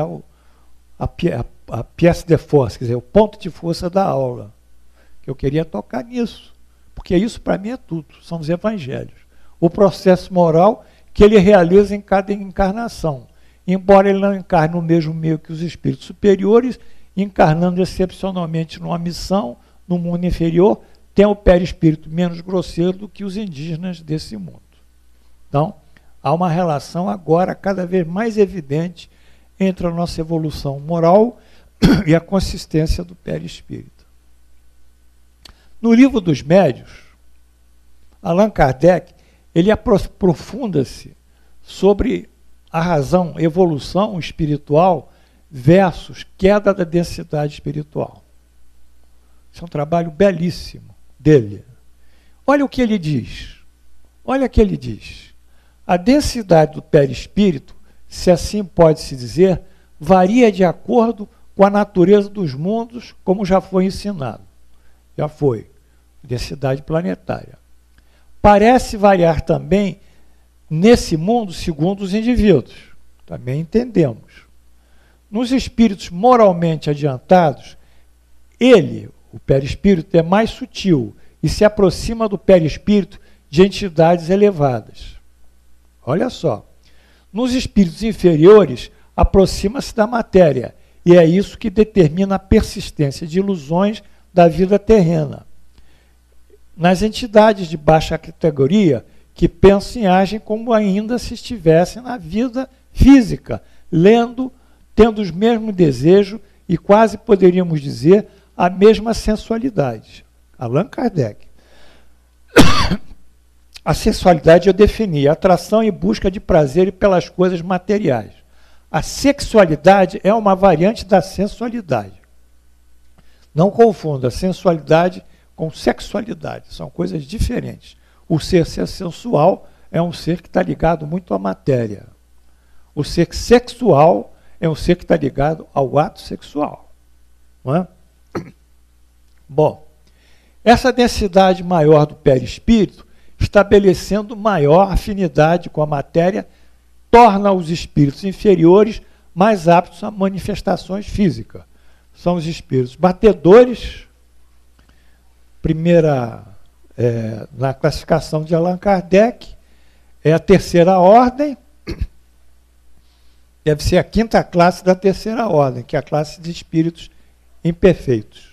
a pièce de force, quer dizer, o ponto de força da aula. Eu queria tocar nisso, porque isso para mim é tudo, são os evangelhos. O processo moral que ele realiza em cada encarnação. Embora ele não encarne no mesmo meio que os espíritos superiores, encarnando excepcionalmente numa missão, no mundo inferior, tem o perispírito menos grosseiro do que os indígenas desse mundo. Então, há uma relação agora cada vez mais evidente entre a nossa evolução moral e a consistência do perispírito. No Livro dos Médios, Allan Kardec, ele aprofunda-se sobre a razão evolução espiritual versus queda da densidade espiritual. Isso é um trabalho belíssimo dele. Olha o que ele diz. Olha o que ele diz. A densidade do perispírito, se assim pode-se dizer, varia de acordo com a natureza dos mundos, como já foi ensinado. Já foi. Densidade planetária. Parece variar também nesse mundo segundo os indivíduos. Também entendemos. Nos espíritos moralmente adiantados, o perispírito, é mais sutil e se aproxima do perispírito de entidades elevadas. Olha só. Nos espíritos inferiores, aproxima-se da matéria, e é isso que determina a persistência de ilusões da vida terrena. Nas entidades de baixa categoria, que pensam e agem como ainda se estivessem na vida física, lendo, tendo os mesmos desejos e quase poderíamos dizer a mesma sensualidade. Allan Kardec. A sensualidade eu defini, atração e busca de prazer pelas coisas materiais. A sexualidade é uma variante da sensualidade. Não confunda sensualidade com sexualidade, são coisas diferentes. O ser sensual é um ser que está ligado muito à matéria. O ser sexual é um ser que está ligado ao ato sexual. Não é? Bom, essa densidade maior do perispírito, estabelecendo maior afinidade com a matéria, torna os espíritos inferiores mais aptos a manifestações físicas. São os espíritos batedores, na classificação de Allan Kardec, é a terceira ordem, deve ser a quinta classe da terceira ordem, que é a classe de espíritos imperfeitos.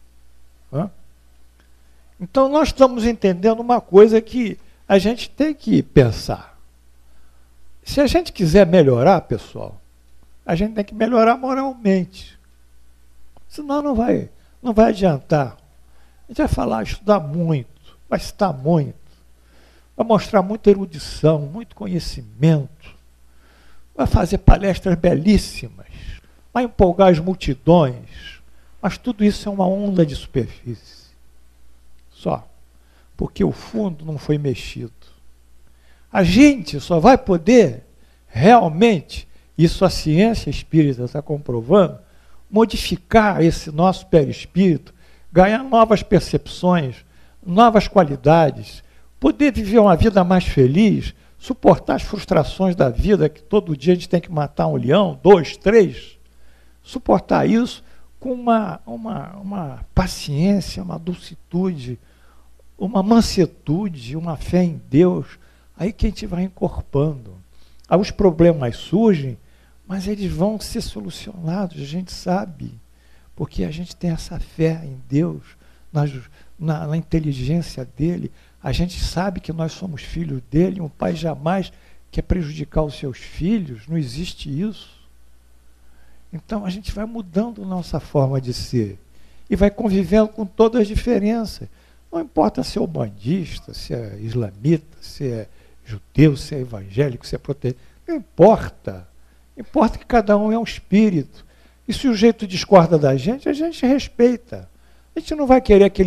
Então, nós estamos entendendo uma coisa que a gente tem que pensar. Se a gente quiser melhorar, pessoal, a gente tem que melhorar moralmente. Senão não vai adiantar. A gente vai falar, estudar muito, vai citar muito, vai mostrar muita erudição, muito conhecimento, vai fazer palestras belíssimas, vai empolgar as multidões, mas tudo isso é uma onda de superfície. Só. Porque o fundo não foi mexido. A gente só vai poder realmente, isso a ciência espírita está comprovando, modificar esse nosso perispírito, ganhar novas percepções, novas qualidades, poder viver uma vida mais feliz, suportar as frustrações da vida, que todo dia a gente tem que matar um leão, 2, 3, suportar isso com uma paciência, uma dulcitude, uma mansetude, uma fé em Deus, aí que a gente vai encorpando. Aí os problemas surgem, mas eles vão ser solucionados, a gente sabe, porque a gente tem essa fé em Deus, na inteligência dele, a gente sabe que nós somos filhos dele, um pai jamais quer prejudicar os seus filhos, não existe isso. Então a gente vai mudando nossa forma de ser e vai convivendo com todas as diferenças. Não importa se é umbandista, se é islamita, se é judeu, se é evangélico, se é protestante, não importa. Importa que cada um é um espírito. E se o jeito discorda da gente, a gente respeita. A gente não vai querer que ele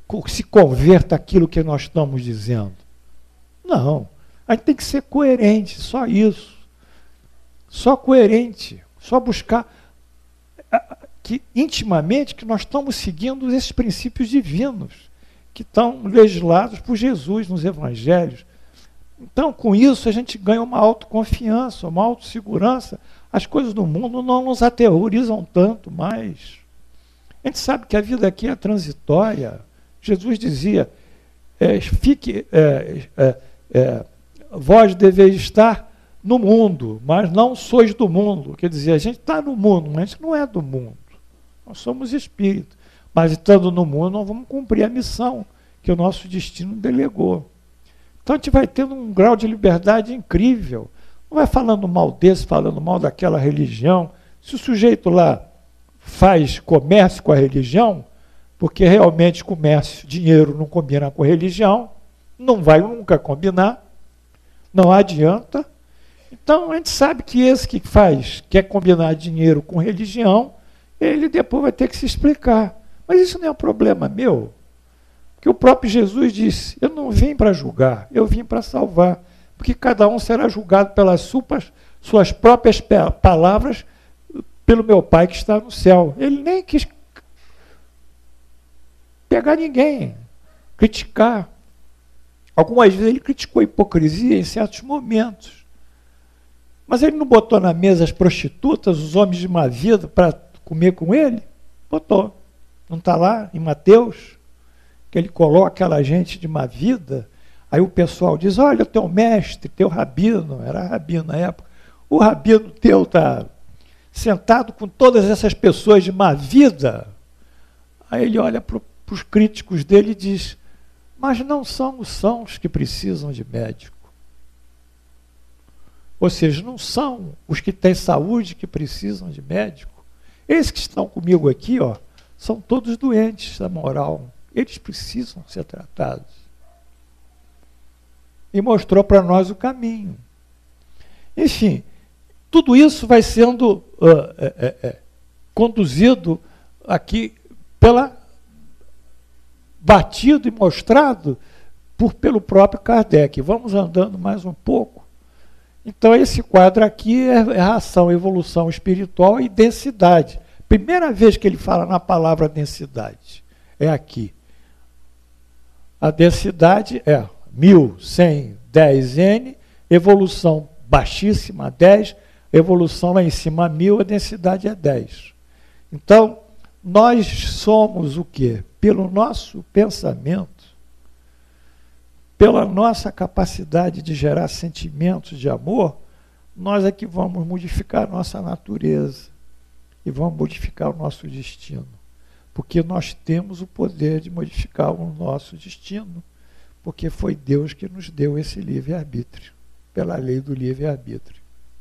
se converta àquilo que nós estamos dizendo. Não. A gente tem que ser coerente, só isso. Só coerente. Só buscar que intimamente que nós estamos seguindo esses princípios divinos que estão legislados por Jesus nos evangelhos. Então, com isso, a gente ganha uma autoconfiança, uma autossegurança. As coisas do mundo não nos aterrorizam tanto mais. A gente sabe que a vida aqui é transitória. Jesus dizia, vós deveis estar no mundo, mas não sois do mundo. Quer dizer, a gente está no mundo, mas a gente não é do mundo. Nós somos espíritos. Mas estando no mundo, nós vamos cumprir a missão que o nosso destino delegou. Então a gente vai tendo um grau de liberdade incrível. Não vai falando mal desse, falando mal daquela religião. Se o sujeito lá faz comércio com a religião, porque realmente comércio, dinheiro não combina com religião, não vai nunca combinar, não adianta. Então a gente sabe que esse que quer combinar dinheiro com religião, ele depois vai ter que se explicar. Mas isso não é um problema meu. Porque o próprio Jesus disse, eu não vim para julgar, eu vim para salvar. Porque cada um será julgado pelas suas próprias palavras pelo meu Pai que está no céu. Ele nem quis pegar ninguém, criticar. Algumas vezes ele criticou a hipocrisia em certos momentos. Mas ele não botou na mesa as prostitutas, os homens de má vida, para comer com ele? Botou. Não está lá em Mateus? Que ele coloca aquela gente de má vida, aí o pessoal diz, olha, o teu mestre, teu rabino, era rabino na época, o rabino teu está sentado com todas essas pessoas de má vida. Aí ele olha para os críticos dele e diz, mas não são os sãos que precisam de médico. Ou seja, não são os que têm saúde que precisam de médico. Esses que estão comigo aqui, ó, são todos doentes da moral. Eles precisam ser tratados. E mostrou para nós o caminho. Enfim, tudo isso vai sendo conduzido aqui batido e mostrado pelo próprio Kardec. Vamos andando mais um pouco. Então, esse quadro aqui é a ação, evolução espiritual e densidade. Primeira vez que ele fala na palavra densidade, é aqui. A densidade é 1110N, evolução baixíssima 10, evolução lá em cima 1000, a densidade é 10. Então, nós somos o quê? Pelo nosso pensamento, pela nossa capacidade de gerar sentimentos de amor, nós é que vamos modificar a nossa natureza e vamos modificar o nosso destino. Porque nós temos o poder de modificar o nosso destino, porque foi Deus que nos deu esse livre-arbítrio, pela lei do livre-arbítrio.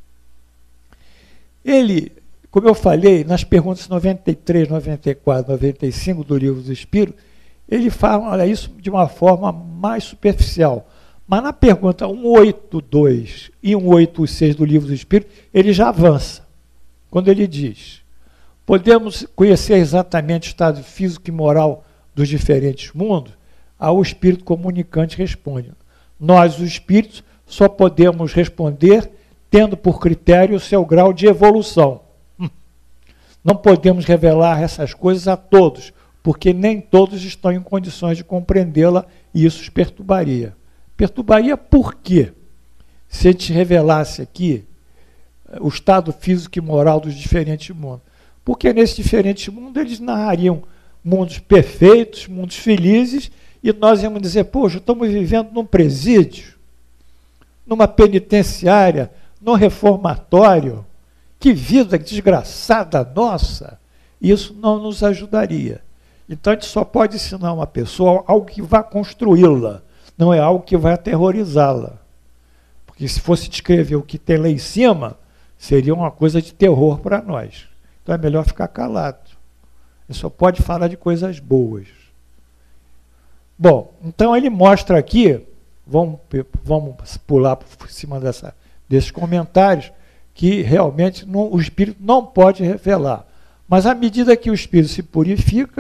Ele, como eu falei, nas perguntas 93, 94, 95 do Livro dos Espíritos, ele fala isso de uma forma mais superficial. Mas na pergunta 182 e 186 do Livro dos Espíritos, ele já avança. Quando ele diz, podemos conhecer exatamente o estado físico e moral dos diferentes mundos? Aí o espírito comunicante responde, nós, os espíritos, só podemos responder tendo por critério o seu grau de evolução. Não podemos revelar essas coisas a todos, porque nem todos estão em condições de compreendê-la e isso os perturbaria. Perturbaria por quê? Se a gente revelasse aqui o estado físico e moral dos diferentes mundos. Porque nesses diferentes mundos eles narrariam mundos perfeitos, mundos felizes, e nós íamos dizer, poxa, estamos vivendo num presídio, numa penitenciária, num reformatório. Que vida desgraçada nossa! Isso não nos ajudaria. Então, a gente só pode ensinar uma pessoa algo que vai construí-la, não é algo que vai aterrorizá-la. Porque se fosse descrever o que tem lá em cima, seria uma coisa de terror para nós. Então, é melhor ficar calado. A gente só pode falar de coisas boas. Bom, então ele mostra aqui, vamos pular por cima desses comentários, que realmente o espírito não pode revelar. Mas à medida que o espírito se purifica,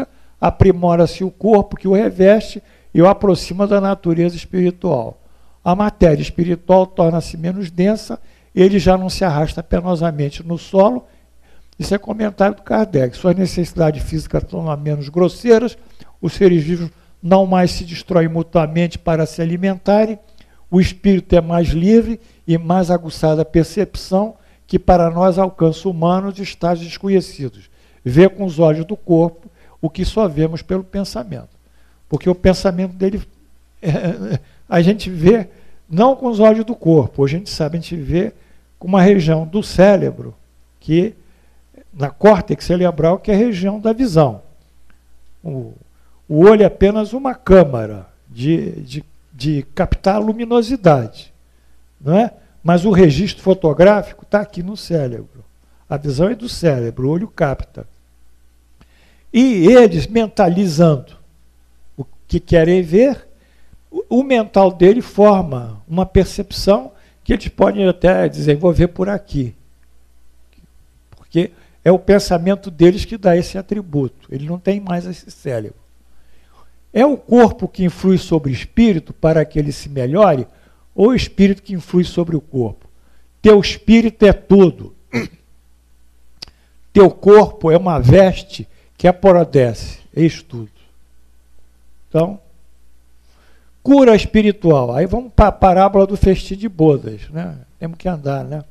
aprimora-se o corpo que o reveste e o aproxima da natureza espiritual. A matéria espiritual torna-se menos densa, ele já não se arrasta penosamente no solo. Isso é comentário do Kardec. Suas necessidades físicas tornam menos grosseiras, os seres vivos não mais se destroem mutuamente para se alimentarem, o espírito é mais livre e mais aguçada a percepção que para nós alcança humanos de estágios desconhecidos. Vê com os olhos do corpo o que só vemos pelo pensamento. Porque o pensamento dele, a gente vê não com os olhos do corpo, a gente sabe, a gente vê com uma região do cérebro, que na córtex cerebral, que é a região da visão. O olho é apenas uma câmara de captar a luminosidade, não é? Mas o registro fotográfico está aqui no cérebro. A visão é do cérebro, o olho capta. E eles, mentalizando o que querem ver, o mental dele forma uma percepção que eles podem até desenvolver por aqui. Porque é o pensamento deles que dá esse atributo. Ele não tem mais esse cérebro. É o corpo que influi sobre o espírito para que ele se melhore, ou o espírito que influi sobre o corpo? Teu espírito é tudo. Teu corpo é uma veste que apodrece. Eis tudo. Então, cura espiritual. Aí vamos para a parábola do festim de bodas, né? Temos que andar, né?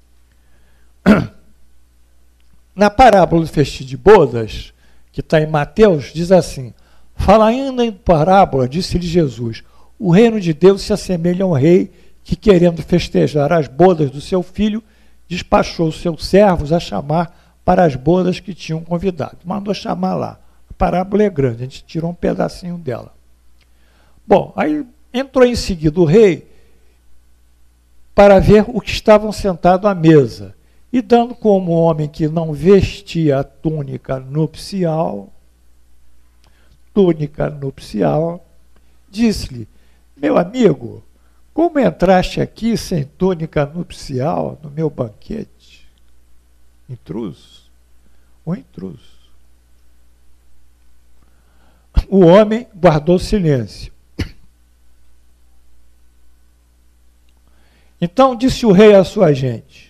Na parábola do festim de bodas, que está em Mateus, diz assim: fala ainda em parábola, disse-lhe Jesus: o reino de Deus se assemelha a um rei que, querendo festejar as bodas do seu filho, despachou os seus servos a chamar para as bodas que tinham convidado. Mandou chamar lá. A parábola é grande, a gente tirou um pedacinho dela. Bom, aí entrou em seguida o rei para ver o que estavam sentados à mesa. E dando como homem que não vestia a túnica nupcial, disse-lhe: meu amigo, como entraste aqui sem túnica nupcial no meu banquete? Intruso? O intruso. O homem guardou silêncio. Então disse o rei à sua gente: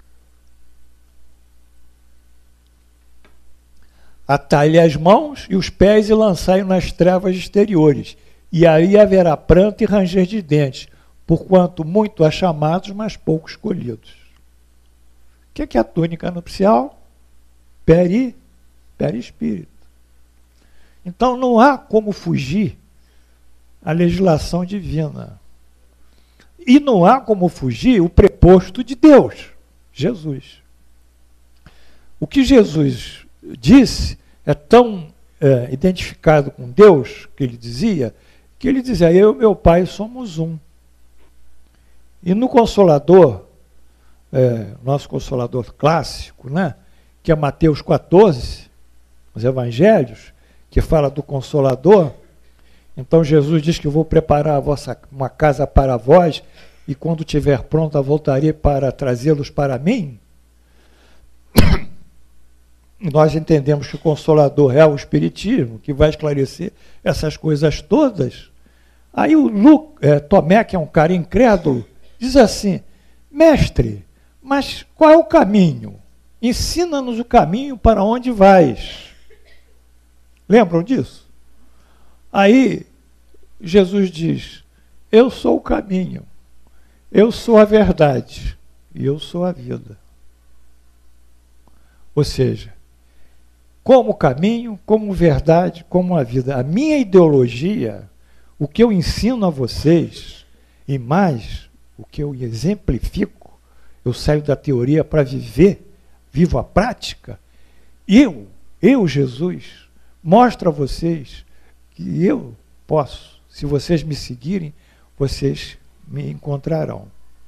atai-lhe as mãos e os pés e lançai-o nas trevas exteriores, e aí haverá pranto e ranger de dentes, porquanto muito há chamados, mas poucos escolhidos. O que é a túnica nupcial? Perispírito. Então não há como fugir à legislação divina. E não há como fugir o preposto de Deus, Jesus. O que Jesus disse é tão identificado com Deus, que ele dizia, eu e meu Pai somos um. E no Consolador, nosso Consolador clássico, né, que é Mateus 14, os Evangelhos, que fala do Consolador, então Jesus diz que eu vou preparar uma casa para vós, e quando estiver pronta voltarei para trazê-los para mim. Nós entendemos que o Consolador é o Espiritismo, que vai esclarecer essas coisas todas. Aí Tomé, que é um cara incrédulo, diz assim: mestre, mas qual é o caminho? Ensina-nos o caminho para onde vais. Lembram disso? Aí Jesus diz: eu sou o caminho, eu sou a verdade e eu sou a vida. Ou seja, como caminho, como verdade, como a vida. A minha ideologia, o que eu ensino a vocês, e mais, o que eu exemplifico, eu saio da teoria para viver, vivo a prática, eu, Jesus, mostro a vocês que eu posso, se vocês me seguirem, vocês me encontrarão.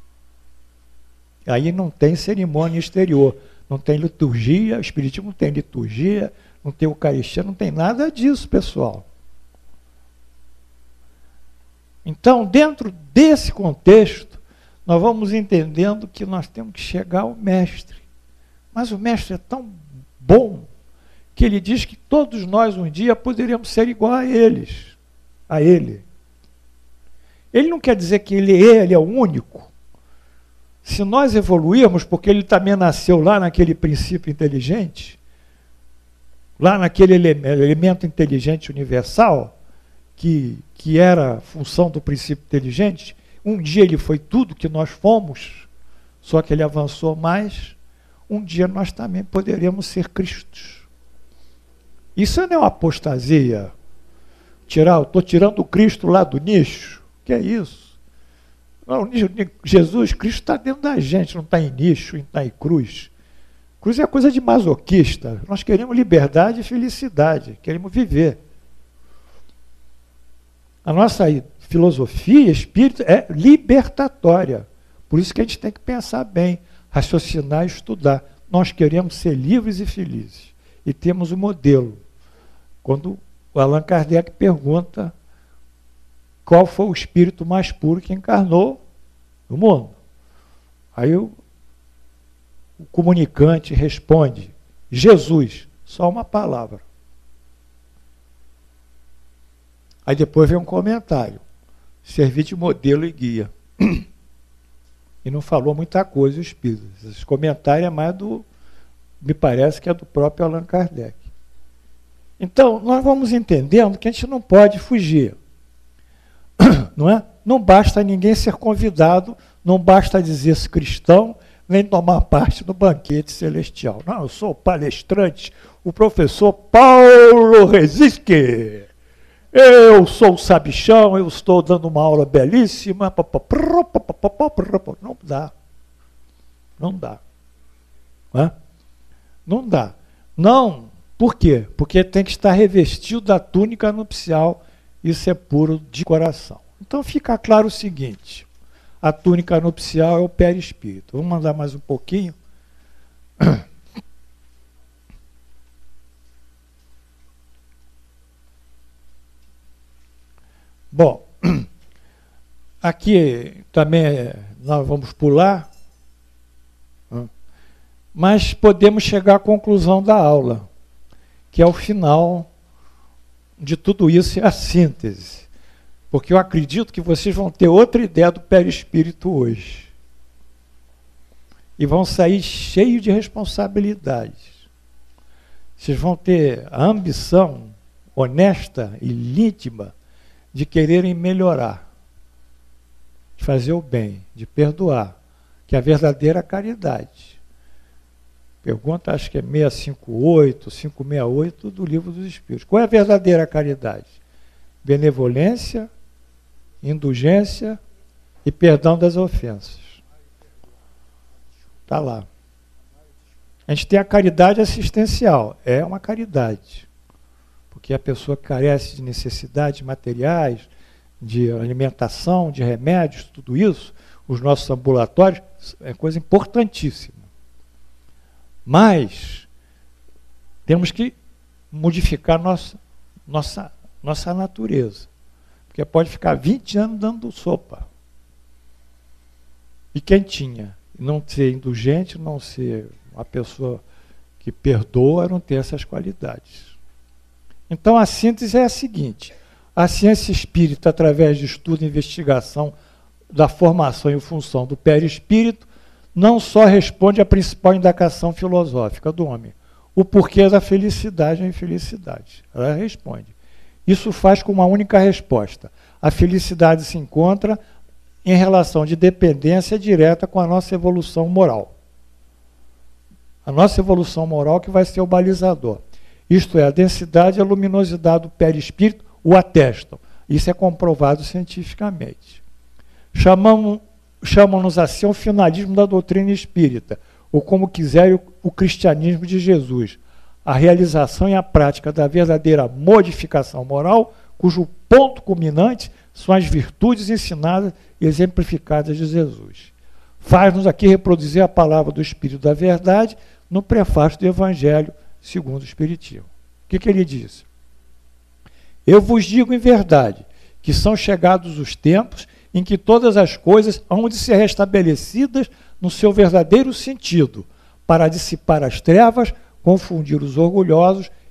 Aí não tem cerimônia exterior, não tem liturgia, o Espiritismo não tem liturgia, não tem Eucaristia, não tem nada disso, pessoal. Então, dentro desse contexto, nós vamos entendendo que nós temos que chegar ao Mestre. Mas o Mestre é tão bom que ele diz que todos nós um dia poderíamos ser igual a eles, a ele. Ele não quer dizer que ele é o único. Se nós evoluirmos, porque ele também nasceu lá naquele princípio inteligente, lá naquele elemento inteligente universal, que era a função do princípio inteligente, um dia ele foi tudo que nós fomos, só que ele avançou mais, um dia nós também poderemos ser Cristos. Isso não é uma apostasia. Estou tirando o Cristo lá do nicho. Que é isso? Não, Jesus, Cristo está dentro da gente, não está em nicho, não está em cruz. Cruz é coisa de masoquista. Nós queremos liberdade e felicidade, queremos viver. A nossa filosofia, espírito, é libertatória. Por isso que a gente tem que pensar bem, raciocinar e estudar. Nós queremos ser livres e felizes. E temos o modelo. Quando o Allan Kardec pergunta qual foi o espírito mais puro que encarnou no mundo. Aí o comunicante responde, Jesus, só uma palavra. Aí depois vem um comentário, servir de modelo e guia. E não falou muita coisa o espírito. Esse comentário é mais me parece que é do próprio Allan Kardec. Então, nós vamos entendendo que a gente não pode fugir. Não é? Não basta ninguém ser convidado, não basta dizer-se cristão, nem tomar parte do banquete celestial. Não, eu sou o palestrante, o professor Paulo Resisque. Eu sou o sabichão, eu estou dando uma aula belíssima. Não dá. Não dá. Não dá. Não. Por quê? Porque tem que estar revestido da túnica nupcial. Isso é puro de coração. Então fica claro o seguinte, a túnica nupcial é o perispírito. Vamos mandar mais um pouquinho. Bom, aqui também nós vamos pular, mas podemos chegar à conclusão da aula, que é o final de tudo isso, é a síntese. Porque eu acredito que vocês vão ter outra ideia do perispírito hoje. E vão sair cheios de responsabilidades. Vocês vão ter a ambição honesta e íntima de quererem melhorar, de fazer o bem, de perdoar, que é a verdadeira caridade. Pergunta, acho que é 658, 568 do Livro dos Espíritos. Qual é a verdadeira caridade? Benevolência, indulgência e perdão das ofensas. Está lá. A gente tem a caridade assistencial, é uma caridade. Porque a pessoa carece de necessidades materiais, de alimentação, de remédios, tudo isso, os nossos ambulatórios, é coisa importantíssima. Mas temos que modificar nossa natureza. Porque pode ficar 20 anos dando sopa. E quentinha. Não ser indulgente, não ser uma pessoa que perdoa, não ter essas qualidades. Então a síntese é a seguinte: a ciência espírita, através de estudo e investigação da formação e função do perispírito, não só responde à principal indagação filosófica do homem, o porquê da felicidade e infelicidade. Ela responde. Isso faz com uma única resposta. A felicidade se encontra em relação de dependência direta com a nossa evolução moral. A nossa evolução moral que vai ser o balizador. Isto é, a densidade e a luminosidade do perispírito o atestam. Isso é comprovado cientificamente. Chamam-nos assim o finalismo da doutrina espírita, ou como quiserem, o cristianismo de Jesus, a realização e a prática da verdadeira modificação moral, cujo ponto culminante são as virtudes ensinadas e exemplificadas de Jesus. Faz-nos aqui reproduzir a palavra do Espírito da Verdade no prefácio do Evangelho segundo o Espiritismo. O que ele diz? Eu vos digo em verdade que são chegados os tempos em que todas as coisas hão de ser restabelecidas no seu verdadeiro sentido, para dissipar as trevas, confundir os orgulhosos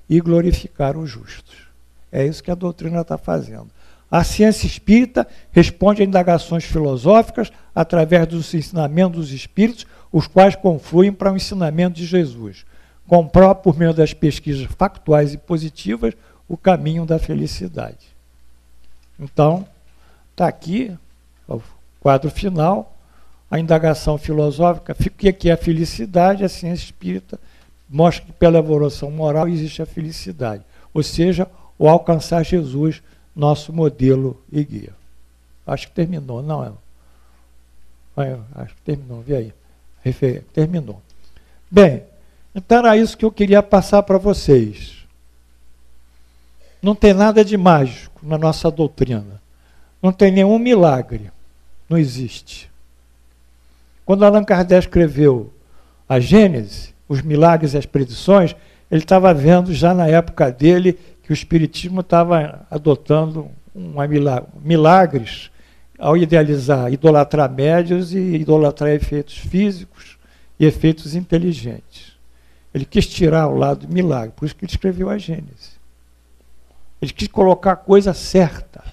e glorificar os justos. É isso que a doutrina está fazendo. A ciência espírita responde a indagações filosóficas através dos ensinamentos dos espíritos, os quais confluem para o ensinamento de Jesus. Comprova, por meio das pesquisas factuais e positivas, o caminho da felicidade. Então, está aqui o quadro final, a indagação filosófica, o que é a felicidade? A ciência espírita mostra que pela evolução moral existe a felicidade, ou seja, o alcançar Jesus, nosso modelo e guia. Acho que terminou, não é? Acho que terminou, vê aí. Terminou. Bem, então era isso que eu queria passar para vocês. Não tem nada de mágico na nossa doutrina. Não tem nenhum milagre. Não existe. Quando Allan Kardec escreveu a Gênese, os milagres e as predições, ele estava vendo já na época dele que o Espiritismo estava adotando milagres ao idealizar, idolatrar médios e idolatrar efeitos físicos e efeitos inteligentes. Ele quis tirar o lado do milagre, por isso que ele escreveu a Gênese. Ele quis colocar a coisa certa.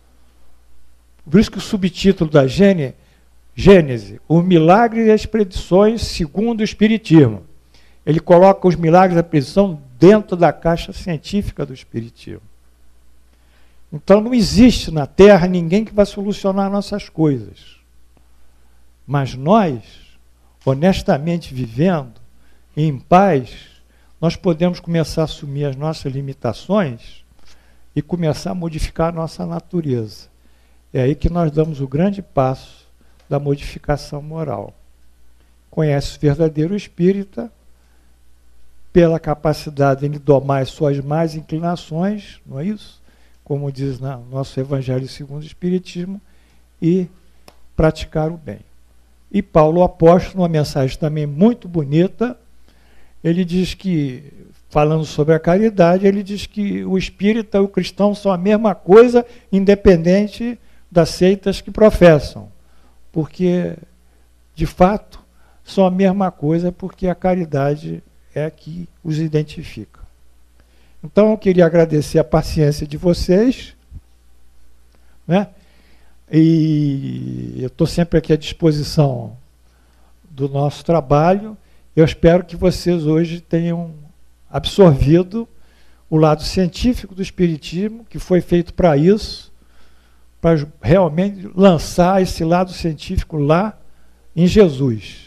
Por isso que o subtítulo da Gênese, o milagre e as predições segundo o Espiritismo. Ele coloca os milagres da predição dentro da caixa científica do Espiritismo. Então não existe na Terra ninguém que vai solucionar nossas coisas. Mas nós, honestamente vivendo, em paz, nós podemos começar a assumir as nossas limitações e começar a modificar a nossa natureza. É aí que nós damos o grande passo da modificação moral. Conhece o verdadeiro espírita pela capacidade de domar as suas más inclinações, não é isso? Como diz no nosso Evangelho segundo o Espiritismo, e praticar o bem. E Paulo, o apóstolo, numa mensagem também muito bonita, ele diz que, falando sobre a caridade, ele diz que o espírita e o cristão são a mesma coisa, independente das seitas que professam. Porque, de fato, são a mesma coisa, porque a caridade é que os identifica. Então, eu queria agradecer a paciência de vocês, né? E eu estou sempre aqui à disposição do nosso trabalho. Eu espero que vocês hoje tenham absorvido o lado científico do Espiritismo, que foi feito para isso, para realmente lançar esse lado científico lá em Jesus.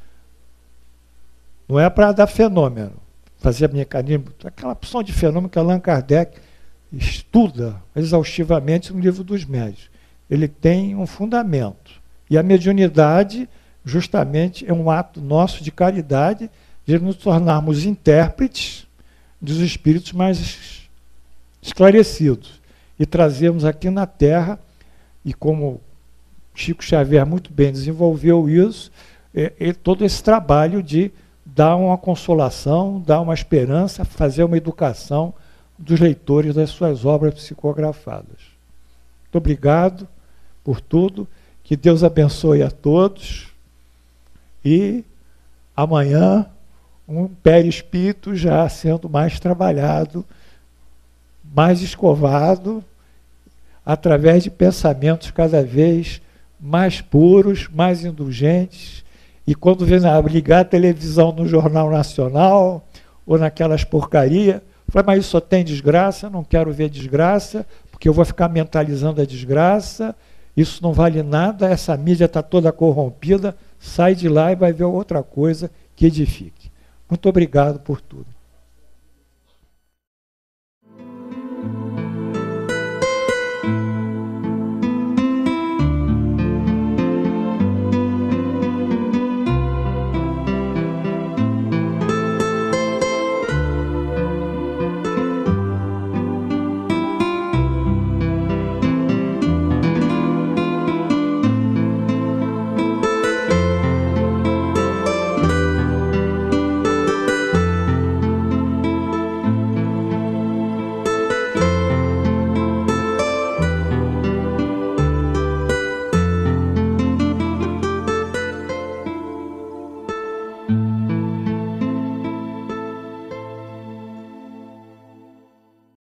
Não é para dar fenômeno, fazer mecanismo, aquela opção de fenômeno que Allan Kardec estuda exaustivamente no Livro dos Médiuns. Ele tem um fundamento. E a mediunidade, justamente, é um ato nosso de caridade, de nos tornarmos intérpretes dos espíritos mais esclarecidos. E trazermos aqui na Terra, e como Chico Xavier muito bem desenvolveu isso, todo esse trabalho de dar uma consolação, dar uma esperança, fazer uma educação dos leitores das suas obras psicografadas. Muito obrigado por tudo, que Deus abençoe a todos, e amanhã um perispírito já sendo mais trabalhado, mais escovado, através de pensamentos cada vez mais puros, mais indulgentes. E quando vem ligar a televisão no Jornal Nacional, ou naquelas porcarias, fala, mas isso só tem desgraça, não quero ver desgraça, porque eu vou ficar mentalizando a desgraça, isso não vale nada, essa mídia está toda corrompida, sai de lá e vai ver outra coisa que edifique. Muito obrigado por tudo.